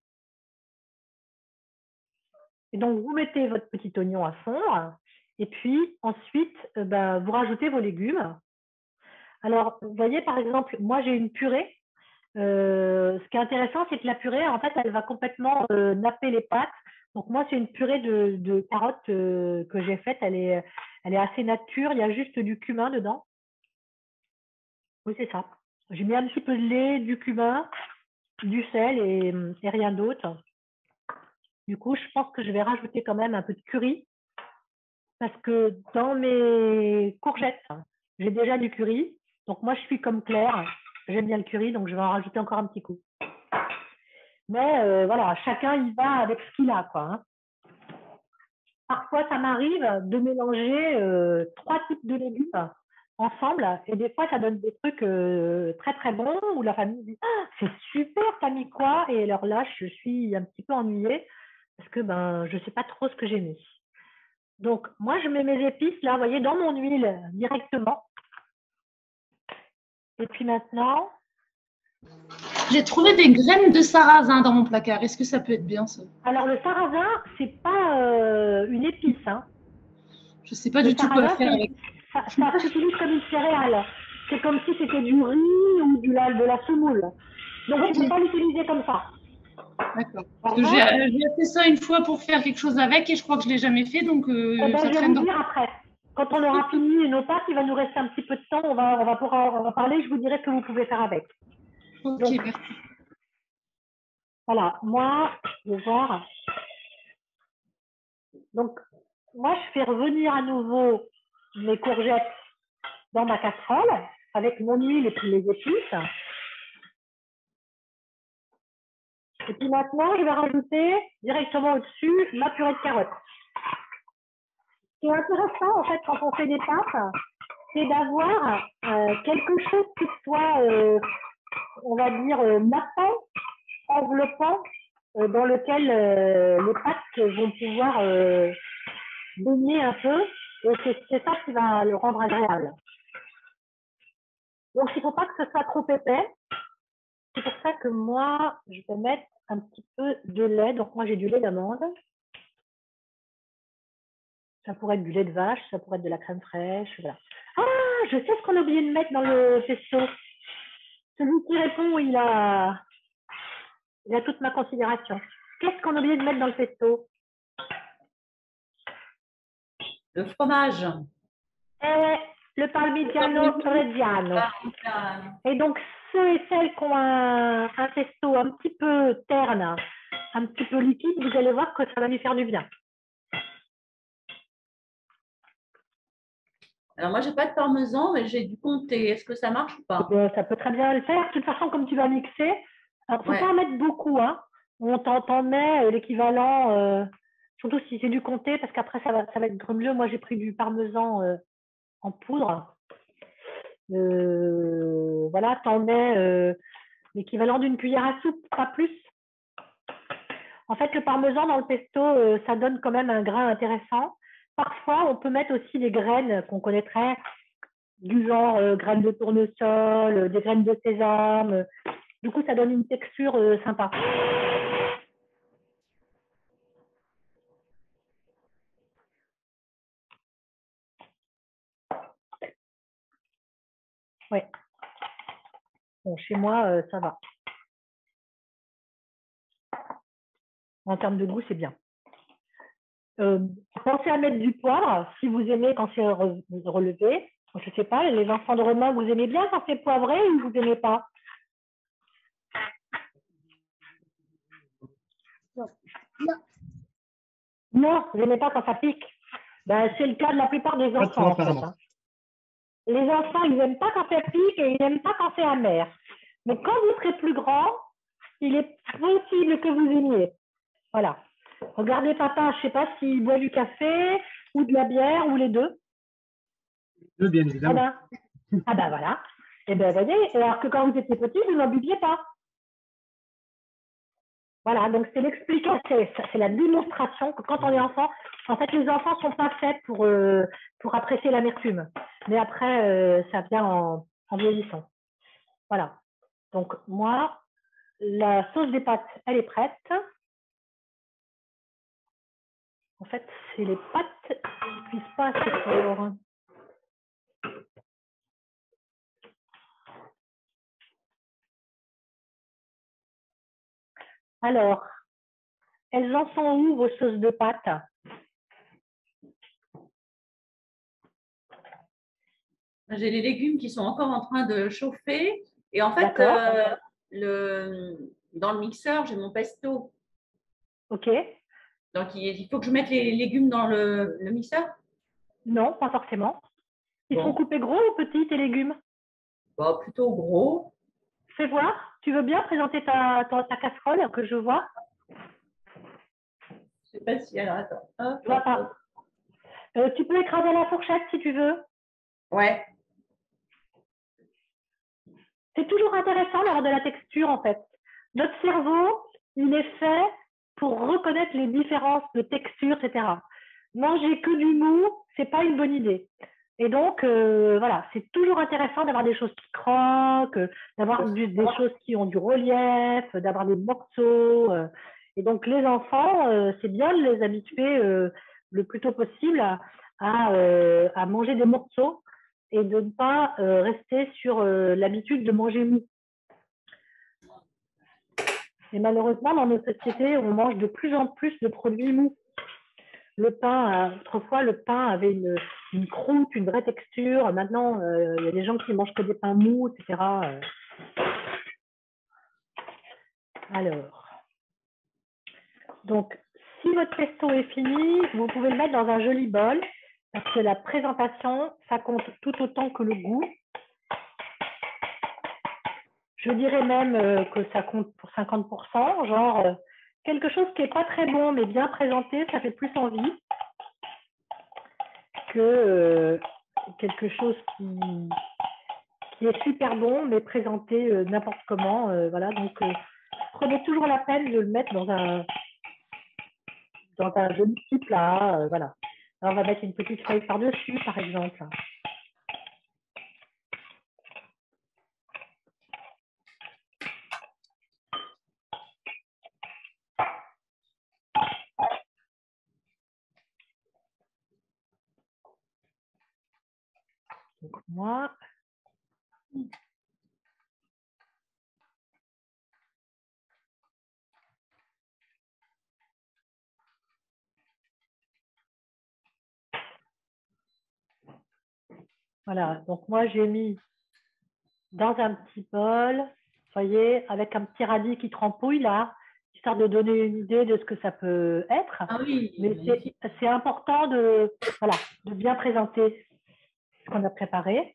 Et donc, vous mettez votre petit oignon à fondre et puis ensuite, vous rajoutez vos légumes. Alors, vous voyez, par exemple, moi, j'ai une purée. Ce qui est intéressant, c'est que la purée, en fait, elle va complètement napper les pâtes. Donc, moi, c'est une purée de carottes que j'ai faite. Elle est assez nature. Il y a juste du cumin dedans. Oui, c'est ça. J'ai mis un petit peu de lait, du cumin, du sel et rien d'autre. Du coup, je pense que je vais rajouter quand même un peu de curry parce que dans mes courgettes, j'ai déjà du curry. Donc, moi, je suis comme Claire. J'aime bien le curry, donc je vais en rajouter encore un petit coup. Mais voilà, chacun y va avec ce qu'il a, quoi. Hein. Parfois, ça m'arrive de mélanger 3 types de légumes ensemble et des fois, ça donne des trucs très, très bons où la famille dit ah, « c'est super, t'as mis quoi ?» Et alors là, je suis un petit peu ennuyée parce que je ne sais pas trop ce que j'ai mis. Donc, moi, je mets mes épices, là, vous voyez, dans mon huile directement. Et puis maintenant… J'ai trouvé des graines de sarrasin dans mon placard. Est-ce que ça peut être bien, ça? Alors, le sarrasin, ce n'est pas une épice. Hein. Je ne sais pas du tout quoi faire avec. Ça s'utilise comme une céréale. C'est comme si c'était du riz ou de la semoule. Donc, tu ne peux pas l'utiliser comme ça. D'accord. Parce que j'ai fait ça une fois pour faire quelque chose avec et je crois que je ne l'ai jamais fait. Donc, je vais vous dire après. Quand on aura fini nos pâtes, il va nous rester un petit peu de temps. On va parler. Je vous dirai ce que vous pouvez faire avec. Ok, donc, merci. Voilà. Moi, je vais voir. Donc, moi, je fais revenir à nouveau mes courgettes dans ma casserole avec mon huile et puis les épices. Et puis maintenant, je vais rajouter directement au-dessus ma purée de carottes. Ce qui est intéressant, en fait, quand on fait des pâtes, c'est d'avoir quelque chose qui soit, on va dire, nappant, enveloppant, dans lequel les pâtes vont pouvoir baigner un peu. Et c'est ça qui va le rendre agréable. Donc, il ne faut pas que ce soit trop épais. C'est pour ça que moi, je vais mettre un petit peu de lait. Donc, moi, j'ai du lait d'amande. Ça pourrait être du lait de vache, ça pourrait être de la crème fraîche. Voilà. Ah, je sais ce qu'on a oublié de mettre dans le pesto. Celui qui répond, il a toute ma considération. Qu'est-ce qu'on a oublié de mettre dans le pesto? Le fromage. Le parmigiano reggiano. Et donc, ceux et celles qui ont un pesto un petit peu terne, un petit peu liquide, vous allez voir que ça va lui faire du bien. Alors, moi, je n'ai pas de parmesan, mais j'ai du comté. Est-ce que ça marche ou pas? Ça peut très bien le faire. De toute façon, comme tu vas mixer, il ne faut pas en mettre beaucoup. Hein. On t'en met l'équivalent, surtout si c'est du comté, parce qu'après, ça va être grumeleux. Moi, j'ai pris du parmesan en poudre. Voilà, t'en mets l'équivalent d'une cuillère à soupe, pas plus. En fait, le parmesan dans le pesto, ça donne quand même un grain intéressant. Parfois, on peut mettre aussi des graines qu'on connaîtrait, du genre graines de tournesol, des graines de sésame. Du coup, ça donne une texture sympa. Ouais. Bon, chez moi, ça va. En termes de goût, c'est bien. Pensez à mettre du poivre si vous aimez quand c'est relevé. Je ne sais pas, les enfants de Romain, vous aimez bien quand c'est poivré ou vous n'aimez pas? Non, vous n'aimez pas quand ça pique. Ben, c'est le cas de la plupart des Pas trop, enfants, en fait. apparemment. Hein. Les enfants, ils n'aiment pas quand ça pique et ils n'aiment pas quand c'est amer. Mais quand vous serez plus grand, il est possible que vous aimiez. Voilà. Regardez papa, je ne sais pas s'il boit du café ou de la bière ou les deux. Deux, bien Ah évidemment. ben voilà. Et ben voyez, alors que quand vous étiez petit, vous n'en buviez pas. Voilà, donc c'est l'explication, c'est la démonstration que quand on est enfant, en fait, les enfants ne sont pas faits pour apprécier l'amertume. Mais après, ça vient en vieillissant. Voilà. Donc, moi, la sauce des pâtes, elle est prête. En fait, c'est les pâtes qui ne cuisent pas assez fort. Alors, elles en sont où, vos sauces de pâtes? J'ai les légumes qui sont encore en train de chauffer. Et en fait, dans le mixeur, j'ai mon pesto. OK. Donc, il faut que je mette les légumes dans le mixeur? Non, pas forcément. Ils Bon. sont coupés gros ou petits, tes légumes? Bon, plutôt gros. Fais voir. Tu veux bien présenter ta casserole que je vois? Je sais pas si. Alors, attends. Hop, Je vois hop, pas. hop. Tu peux écraser la fourchette si tu veux. Ouais. C'est toujours intéressant d'avoir de la texture en fait. Notre cerveau, il est fait pour reconnaître les différences de texture, etc. Manger que du mou, c'est pas une bonne idée. Et donc, voilà, c'est toujours intéressant d'avoir des choses qui croquent, d'avoir des choses qui ont du relief, d'avoir des morceaux. Et donc, les enfants, c'est bien de les habituer le plus tôt possible à manger des morceaux et de ne pas rester sur l'habitude de manger mou. Et malheureusement, dans nos sociétés, on mange de plus en plus de produits mous. Le pain, autrefois, le pain avait une croûte, une vraie texture. Maintenant, il y a des gens qui mangent que des pains mous, etc. Alors, donc, si votre pesto est fini, vous pouvez le mettre dans un joli bol, parce que la présentation, ça compte tout autant que le goût. Je dirais même que ça compte pour 50%, genre quelque chose qui n'est pas très bon, mais bien présenté, ça fait plus envie que quelque chose qui est super bon, mais présenté n'importe comment. Voilà, donc prenez toujours la peine de le mettre dans un joli petit plat. Voilà. Alors, on va mettre une petite feuille par-dessus, par exemple. Donc, moi, voilà. Donc, moi, j'ai mis dans un petit bol, vous voyez, avec un petit radis qui trempouille là, histoire de donner une idée de ce que ça peut être. Ah oui, mais c'est important de bien présenter ce qu'on a préparé.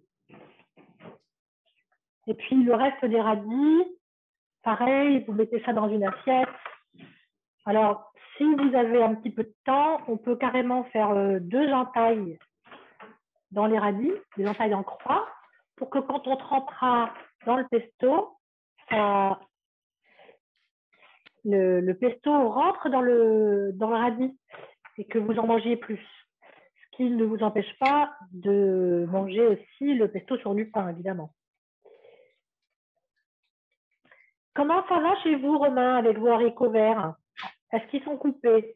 Et puis le reste des radis, pareil, vous mettez ça dans une assiette. Alors, si vous avez un petit peu de temps, on peut carrément faire 2 entailles dans les radis, des entailles en croix, pour que quand on trempera dans le pesto, ça le pesto rentre dans le radis et que vous en mangiez plus. Ce qui ne vous empêche pas de manger aussi le pesto sur du pain, évidemment. Comment ça va chez vous, Romain, avec vos haricots verts? Est-ce qu'ils sont coupés?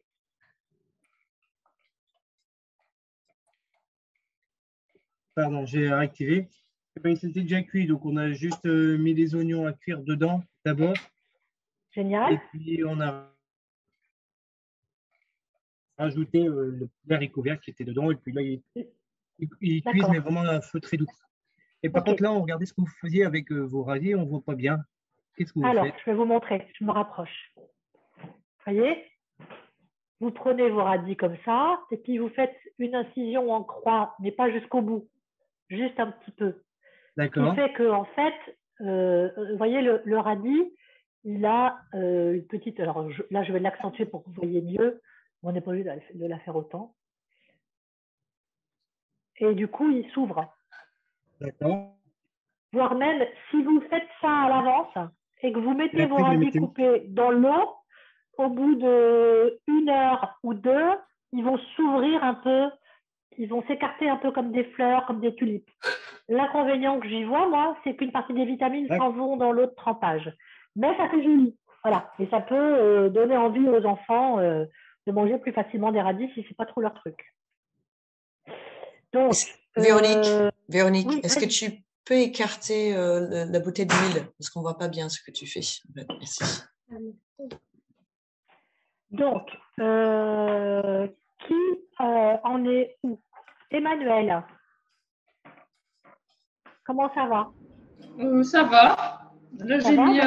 Pardon, j'ai réactivé. Eh ben, c'était déjà cuit, donc on a juste mis les oignons à cuire dedans d'abord. Génial. Et puis on a rajouté le haricot vert qui était dedans. Et puis là, il cuise, mais vraiment à un feu très doux. Et par contre, là, on regardait ce que vous faisiez avec vos radis, on ne voit pas bien. Qu'est-ce que vous Alors, faites? je vais vous montrer, je me rapproche. Vous voyez? Vous prenez vos radis comme ça, et puis vous faites une incision en croix, mais pas jusqu'au bout, juste un petit peu. Ce D'accord. qui fait que, en fait, vous voyez, le radis, il a une petite. Alors là, je vais l'accentuer pour que vous voyez mieux. On n'est pas obligé de la faire autant. Et du coup, il s'ouvre. D'accord. Voire même, si vous faites ça à l'avance et que vous mettez vos radis coupés dans l'eau, au bout d'1 heure ou 2, ils vont s'ouvrir un peu, ils vont s'écarter un peu comme des fleurs, comme des tulipes. L'inconvénient que j'y vois, moi, c'est qu'une partie des vitamines s'en vont dans l'eau de trempage. Mais ça fait joli. Voilà. Et ça peut donner envie aux enfants de manger plus facilement des radis si ce n'est pas trop leur truc. Donc, Véronique, oui, est-ce que tu peux écarter la bouteille d'huile? Parce qu'on ne voit pas bien ce que tu fais. Merci. Donc, qui en est où? Emmanuel, comment ça va? Ça va. Là, j'ai mis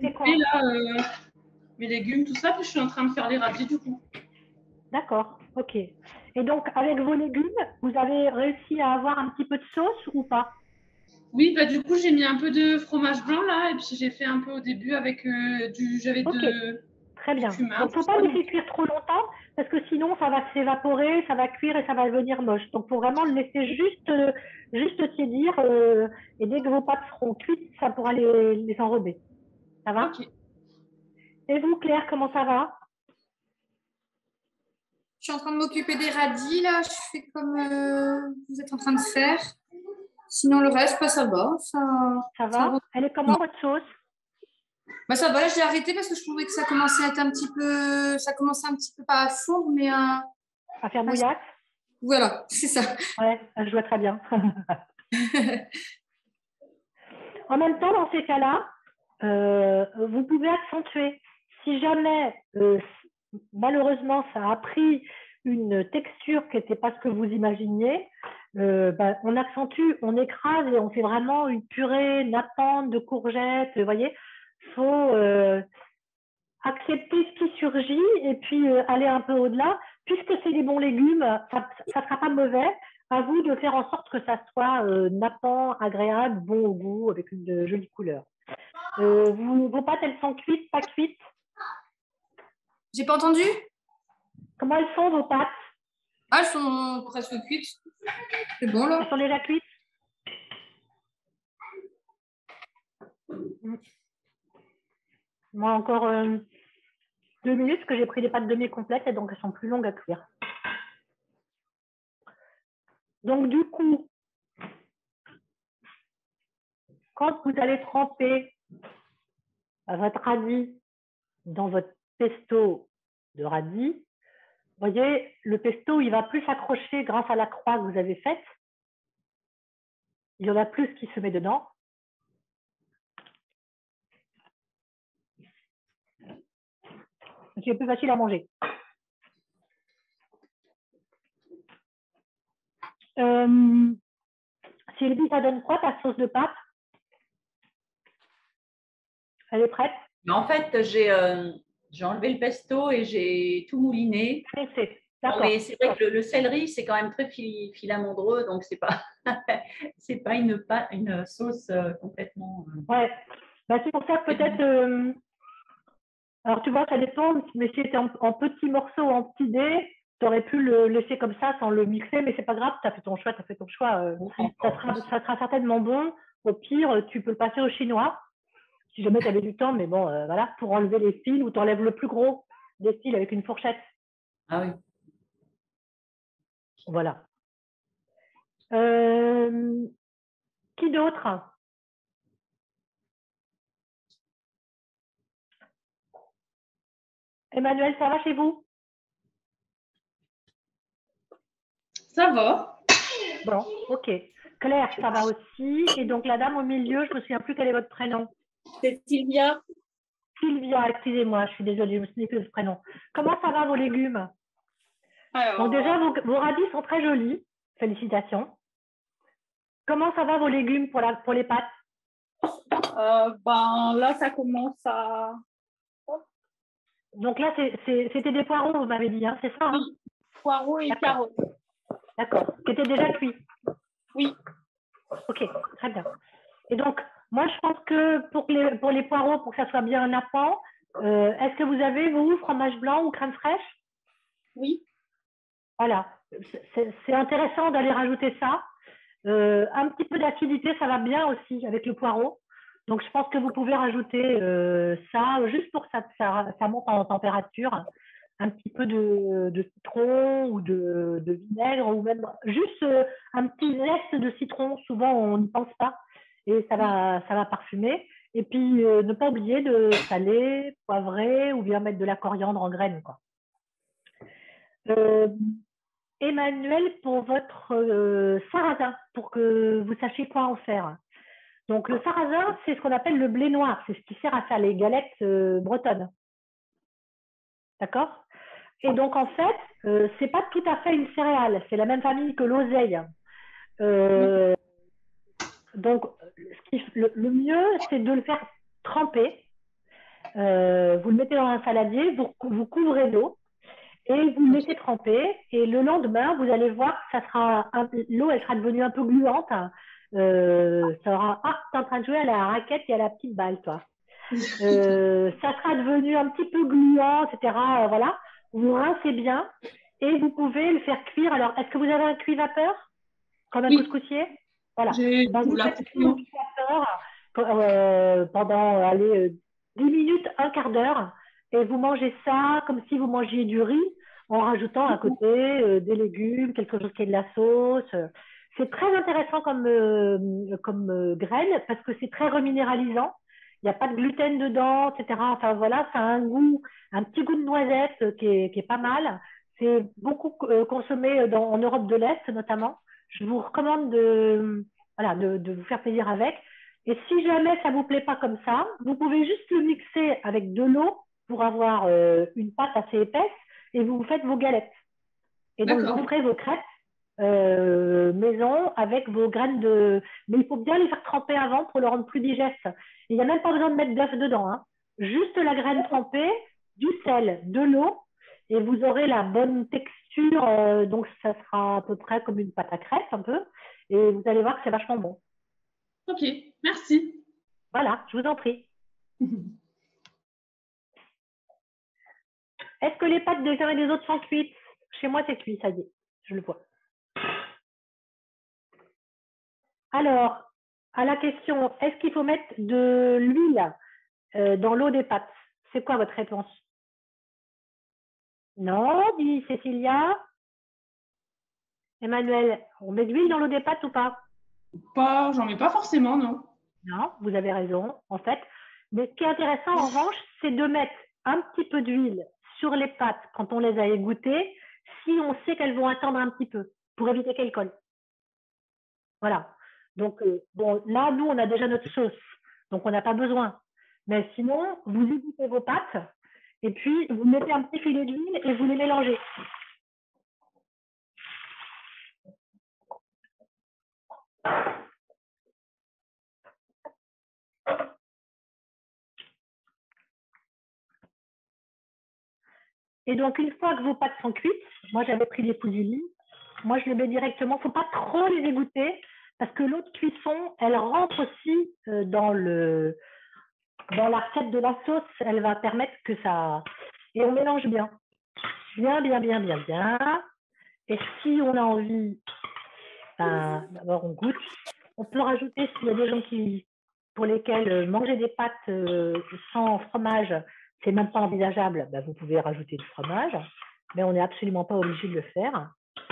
mes légumes, tout ça, puis je suis en train de faire les radis du coup. D'accord, ok. Et donc, avec vos légumes, vous avez réussi à avoir un petit peu de sauce ou pas? Oui, bah du coup, j'ai mis un peu de fromage blanc là, et puis j'ai fait un peu au début avec j'avais très bien. cumin. Donc, il ne faut pas laisser cuire trop longtemps, parce que sinon, ça va s'évaporer, ça va cuire et ça va devenir moche. Donc, il faut vraiment le laisser juste tiédir, et dès que vos pâtes seront cuites, ça pourra les enrober. Ça va? Okay. Et vous, Claire, comment ça va? Je suis en train de m'occuper des radis, là. Je fais comme vous êtes en train de faire. Sinon, le reste, ça va. Ça va? Elle est comment, votre sauce? Bah, ça va, là, je l'ai arrêté parce que je trouvais que ça commençait à être un petit peu... Ça commençait un petit peu, pas à fondre, mais à... À faire bouillasse? Voilà, c'est ça. Ouais, je vois très bien. En même temps, dans ces cas-là, vous pouvez accentuer. Si jamais, malheureusement, ça a pris une texture qui n'était pas ce que vous imaginiez, on accentue, on écrase et on fait vraiment une purée nappante de courgettes. Vous voyez, il faut accepter ce qui surgit et puis aller un peu au-delà. Puisque c'est des bons légumes, ça ne sera pas mauvais. À vous de faire en sorte que ça soit nappant, agréable, bon au goût, avec une jolie couleur. Vos pâtes, elles sont cuites, pas cuites? J'ai pas entendu? Comment elles sont, vos pâtes? Ah, elles sont presque cuites. C'est bon, là? Elles sont déjà cuites? Moi, encore 2 minutes, parce que j'ai pris des pâtes demi-complètes et donc elles sont plus longues à cuire. Donc, du coup, quand vous allez tremper votre radis dans votre pesto de radis, vous voyez, le pesto, il va plus s'accrocher grâce à la croix que vous avez faite. Il y en a plus qui se met dedans. C'est plus facile à manger. Sylvie, ça donne quoi ta sauce de pâte? Elle est prête? En fait, j'ai enlevé le pesto et j'ai tout mouliné. Mais c'est vrai que le céleri, c'est quand même très filamandreux, donc c'est pas, c'est pas une sauce complètement. Ouais, c'est pour ça que peut-être. Alors tu vois, ça dépend, mais si c'était en petits morceaux, en petits dés, tu aurais pu le laisser comme ça sans le mixer, mais c'est pas grave, tu as fait ton choix, ça sera certainement bon. Au pire, tu peux le passer au chinois. si jamais tu avais du temps, mais bon, voilà, pour enlever les fils ou tu enlèves le plus gros des fils avec une fourchette. Ah oui. Voilà. Qui d'autre? Emmanuel, ça va chez vous? Ça va. Bon, ok. Claire, ça va aussi. Et donc, la dame au milieu, je ne me souviens plus quel est votre prénom. C'est Sylvia. Sylvia, excusez-moi, je suis désolée, je me souviens plus de ce prénom. Comment ça va vos légumes? Alors, Donc déjà, vos radis sont très jolis. Félicitations. Comment ça va vos légumes pour les pâtes? ben, là, ça commence à… Donc là, c'était des poireaux, vous m'avez dit, hein, c'est ça, hein? Oui, poireaux et carottes. D'accord. Qui étaient déjà cuits? Oui. Ok, très bien. Et donc, moi, je pense que pour les poireaux, pour que ça soit bien nappant, est-ce que vous avez, vous, fromage blanc ou crème fraîche? Oui. Voilà. C'est intéressant d'aller rajouter ça. Un petit peu d'acidité, ça va bien aussi avec le poireau. Donc, je pense que vous pouvez rajouter ça juste pour que ça monte en température. Un petit peu de citron ou de vinaigre ou même juste un petit zeste de citron. Souvent, on n'y pense pas et ça va parfumer. Et puis, ne pas oublier de saler, poivrer ou bien mettre de la coriandre en graines, quoi. Emmanuel, pour votre sarrasin, pour que vous sachiez quoi en faire. Donc, le sarrasin, c'est ce qu'on appelle le blé noir. C'est ce qui sert à faire les galettes bretonnes. D'accord? Et donc, en fait, ce n'est pas tout à fait une céréale. C'est la même famille que l'oseille. Donc, le mieux, c'est de le faire tremper. Vous le mettez dans un saladier, vous couvrez d'eau et vous le laissez tremper. Et le lendemain, vous allez voir, l'eau, elle sera devenue un peu gluante. Ça aura, t'es en train de jouer à la raquette et à la petite balle, toi. Ça sera devenu un petit peu gluant, etc. Voilà. Vous rincez bien et vous pouvez le faire cuire. Alors, est-ce que vous avez un cuit vapeur comme un couscoussier? Voilà. Vous faites cuire au cuit vapeur pendant 10 minutes, un quart d'heure et vous mangez ça comme si vous mangiez du riz en rajoutant à côté des légumes, quelque chose qui est de la sauce. C'est très intéressant comme graine parce que c'est très reminéralisant. Il n'y a pas de gluten dedans, etc. Enfin voilà, ça a un petit goût de noisette qui est pas mal. C'est beaucoup consommé en Europe de l'Est notamment. Je vous recommande de vous faire plaisir avec. Et si jamais ça ne vous plaît pas comme ça, vous pouvez juste le mixer avec de l'eau pour avoir une pâte assez épaisse et vous faites vos galettes. Et donc, vous ferez vos crêpes maison avec vos graines de… Mais il faut bien les faire tremper avant pour le rendre plus digeste. Il n'y a même pas besoin de mettre d'œuf dedans, hein. Juste la graine trempée, du sel, de l'eau et vous aurez la bonne texture. Donc, ça sera à peu près comme une pâte à crêpes un peu. Et vous allez voir que c'est vachement bon. Ok, merci. Voilà, je vous en prie. Est-ce que les pâtes des uns et des autres sont cuites? Chez moi, c'est cuit, ça y est, je le vois. Alors, à la question, est-ce qu'il faut mettre de l'huile dans l'eau des pâtes? C'est quoi votre réponse? Non, dit Cécilia. Emmanuel, on met de l'huile dans l'eau des pâtes ou pas? J'en mets pas forcément, non. Non, vous avez raison, en fait. Mais ce qui est intéressant, en revanche, c'est de mettre un petit peu d'huile sur les pâtes quand on les a égouttées, si on sait qu'elles vont attendre un petit peu, pour éviter qu'elles collent. Voilà. Donc, bon, là, nous, on a déjà notre sauce, donc on n'a pas besoin. Mais sinon, vous égouttez vos pâtes, et puis vous mettez un petit filet d'huile et vous les mélangez. Et donc, une fois que vos pâtes sont cuites, moi, j'avais pris des fusilli, moi, je les mets directement. Il ne faut pas trop les égoutter, parce que l'eau de cuisson, elle rentre aussi dans la recette de la sauce. Elle va permettre que ça… Et on mélange bien. Bien, bien, bien, bien, bien. Et si on a envie, d'abord, on goûte. On peut rajouter, s'il y a des gens qui pour lesquelles manger des pâtes sans fromage, c'est même pas envisageable, ben, vous pouvez rajouter du fromage, mais on n'est absolument pas obligé de le faire.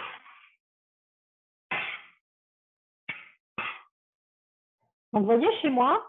Donc, vous voyez, chez moi,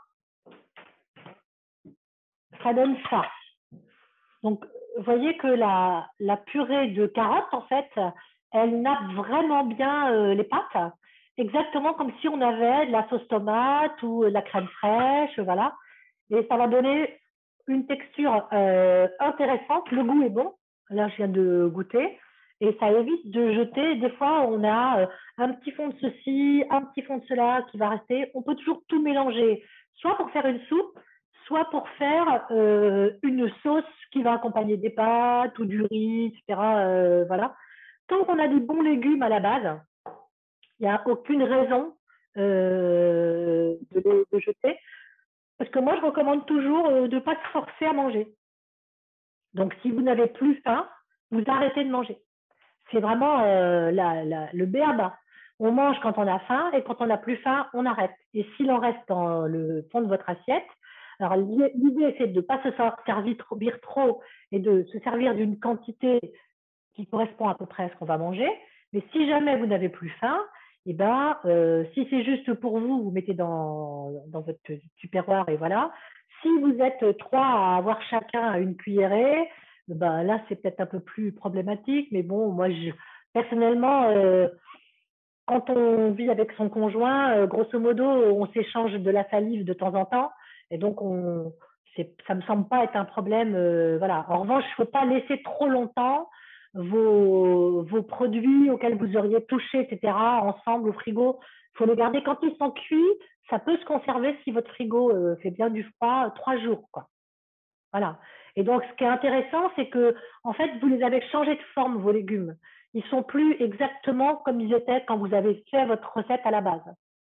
ça donne ça. Donc, vous voyez que la purée de carottes, en fait, elle nappe vraiment bien les pâtes, exactement comme si on avait de la sauce tomate ou de la crème fraîche, voilà. Et ça va donner une texture intéressante. Le goût est bon. Là, je viens de goûter. Et ça évite de jeter. Des fois, on a un petit fond de ceci, un petit fond de cela qui va rester. On peut toujours tout mélanger, soit pour faire une soupe, soit pour faire une sauce qui va accompagner des pâtes ou du riz, etc. Voilà. Tant qu'on a des bons légumes à la base, il n'y a aucune raison de les jeter. Parce que moi, je recommande toujours de ne pas se forcer à manger. Donc, si vous n'avez plus faim, vous arrêtez de manger. C'est vraiment le b.a.-ba. On mange quand on a faim et quand on n'a plus faim, on arrête. Et s'il en reste dans le fond de votre assiette, alors l'idée, c'est de ne pas se servir trop et de se servir d'une quantité qui correspond à peu près à ce qu'on va manger. Mais si jamais vous n'avez plus faim, eh ben, si c'est juste pour vous, vous mettez dans votre tupperware et voilà. Si vous êtes 3 à avoir chacun une cuillerée, ben là, c'est peut-être un peu plus problématique. Mais bon, moi, personnellement, quand on vit avec son conjoint, grosso modo, on s'échange de la salive de temps en temps. Et donc, ça ne me semble pas être un problème. Voilà. En revanche, il ne faut pas laisser trop longtemps vos produits auxquels vous auriez touché, etc., ensemble au frigo. Il faut les garder quand ils sont cuits. Ça peut se conserver si votre frigo fait bien du froid 3 jours, quoi. Voilà. Et donc, ce qui est intéressant, c'est que, en fait, vous les avez changé de forme, vos légumes. Ils ne sont plus exactement comme ils étaient quand vous avez fait votre recette à la base.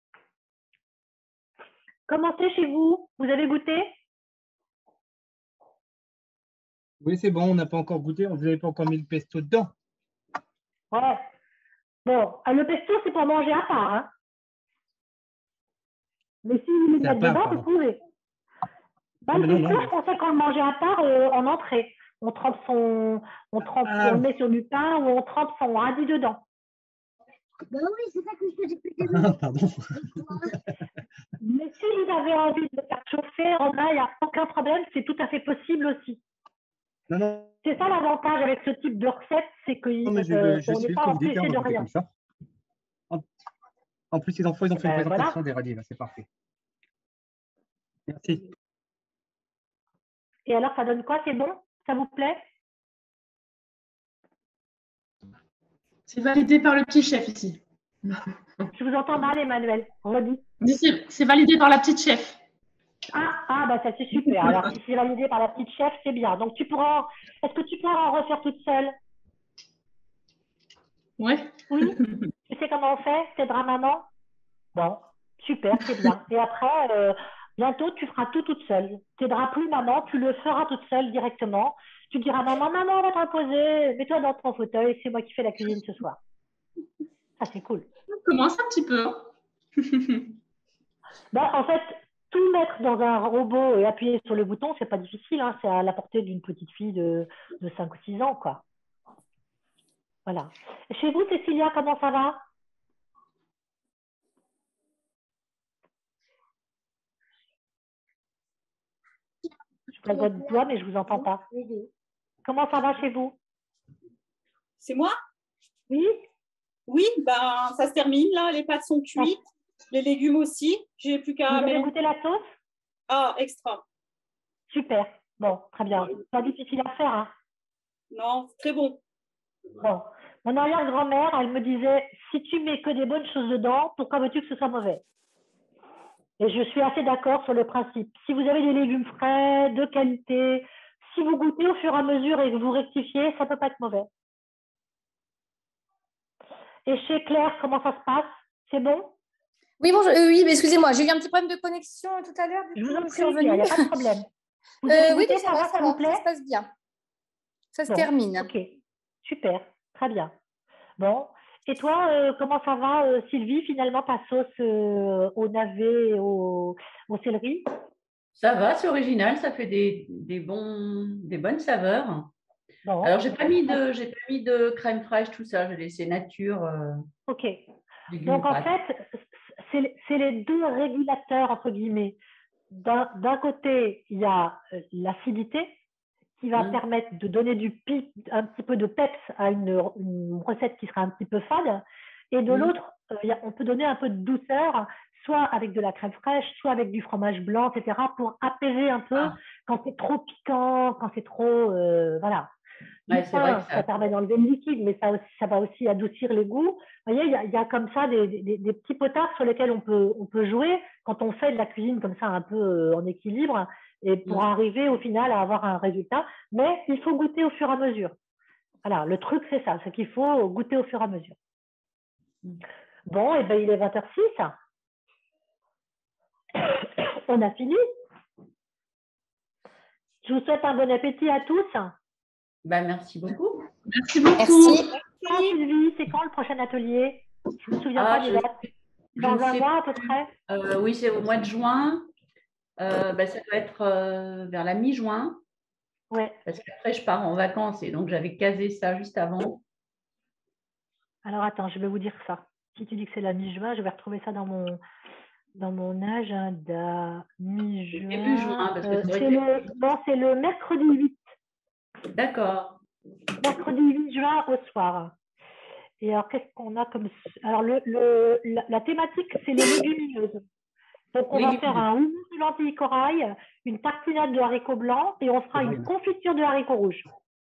Comment c'est chez vous? Vous avez goûté? Oui, c'est bon, on n'a pas encore goûté, vous n'avez pas encore mis le pesto dedans. Ouais. Bon, le pesto, c'est pour manger à part. Hein. Mais si vous voulez le mettre dedans, vous pouvez. Ben, le pesto, je pensais qu'on le mangeait à part en entrée. On trempe on le met sur du pain ou on trempe son radis dedans. Ben oui, c'est ça que je faisais depuis le début. Pardon. Mais si vous avez envie de le faire chauffer, il n'y a aucun problème, c'est tout à fait possible aussi. C'est ça l'avantage avec ce type de recette, c'est qu'on n'est pas empêché de rien. En plus, les enfants, ils ont fait une présentation des radis, c'est parfait. Merci. Et alors, ça donne quoi? C'est bon? Ça vous plaît? C'est validé par le petit chef ici. Je vous entends mal, Emmanuel. Redis. C'est validé par la petite chef. Ah, bah ça c'est super. Alors, si c'est validé par la petite chef, c'est bien. Donc, est-ce que tu pourras en refaire toute seule? Oui. Oui. Tu sais comment on fait? T'aideras maman? Bon, super, c'est bien. Et après, bientôt, tu feras tout toute seule. Tu n'aideras plus maman, tu le feras toute seule directement. Tu diras maman, on va te reposer, mets-toi dans ton fauteuil, c'est moi qui fais la cuisine ce soir. Ça, c'est cool. On commence un petit peu. En fait, tout mettre dans un robot et appuyer sur le bouton, c'est pas difficile. Hein, c'est à la portée d'une petite fille de 5 ou 6 ans, quoi. Voilà. Et chez vous, Cécilia, comment ça va? Je prends votre doigt, mais je ne vous entends pas. Comment ça va chez vous? C'est moi? Oui. Oui, ça se termine là. Les pâtes sont cuites. Les légumes aussi. J'ai plus qu'à. Vous avez goûté la sauce? Ah, extra. Super. Bon, très bien. Pas difficile à faire. Hein? Non, c'est très bon. Bon. Mon arrière-grand-mère, elle me disait, si tu mets que des bonnes choses dedans, pourquoi veux-tu que ce soit mauvais? Et je suis assez d'accord sur le principe. Si vous avez des légumes frais, de qualité, si vous goûtez au fur et à mesure et que vous rectifiez, ça ne peut pas être mauvais. Et chez Claire, comment ça se passe? C'est bon? Oui, bon, oui, mais excusez-moi, j'ai eu un petit problème de connexion tout à l'heure. Je vous en prie, il n'y a pas de problème. Oui, ça va, ça se passe bien. Ça se termine. Ok, super, très bien. Bon, Et toi, comment ça va, Sylvie, finalement, ta sauce au navet et au céleri? Ça va, c'est original, ça fait des bonnes saveurs. Bon. Alors, j'ai pas mis de crème fraîche, tout ça, j'ai laissé nature. Ok. Donc, en fait, c'est les deux régulateurs, entre guillemets. D'un côté, il y a l'acidité qui va permettre de donner un petit peu de peps à une recette qui sera un petit peu fade. Et de l'autre, on peut donner un peu de douceur, soit avec de la crème fraîche, soit avec du fromage blanc, etc., pour apaiser un peu quand c'est trop piquant, quand c'est trop… voilà. Ouais, c'est vrai que ça permet d'enlever le liquide, mais ça va aussi adoucir les goûts. Vous voyez, il y a comme ça des petits potards sur lesquels on peut jouer quand on fait de la cuisine comme ça un peu en équilibre et pour arriver au final à avoir un résultat. Mais il faut goûter au fur et à mesure. Voilà, le truc c'est ça, c'est qu'il faut goûter au fur et à mesure. Bon, et bien il est 20h06. On a fini. Je vous souhaite un bon appétit à tous. Ben, merci beaucoup. Merci beaucoup. Merci. Sylvie, c'est quand le prochain atelier? Je ne me souviens pas des dates. Dans un mois à peu près? Oui, c'est au mois de juin. Ça doit être vers la mi-juin. Ouais. Parce qu'après, je pars en vacances et donc j'avais casé ça juste avant. Alors, attends, je vais vous dire ça. Si tu dis que c'est la mi-juin, je vais retrouver ça dans mon agenda. Mi-juin. Début juin. C'est le mercredi 8. D'accord. Mercredi 8 juin au soir. Et alors, qu'est-ce qu'on a comme… Alors, la thématique, c'est les légumineuses. Donc, on va faire un houmous de lentilles corail, une tartinade de haricots blancs et on fera une confiture de haricots rouges.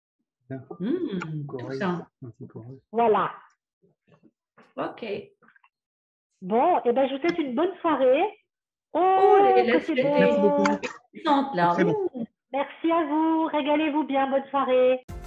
Ça. Voilà. Ok. Bon, et ben, je vous souhaite une bonne soirée. Merci beaucoup. Merci à vous. Régalez-vous bien. Bonne soirée.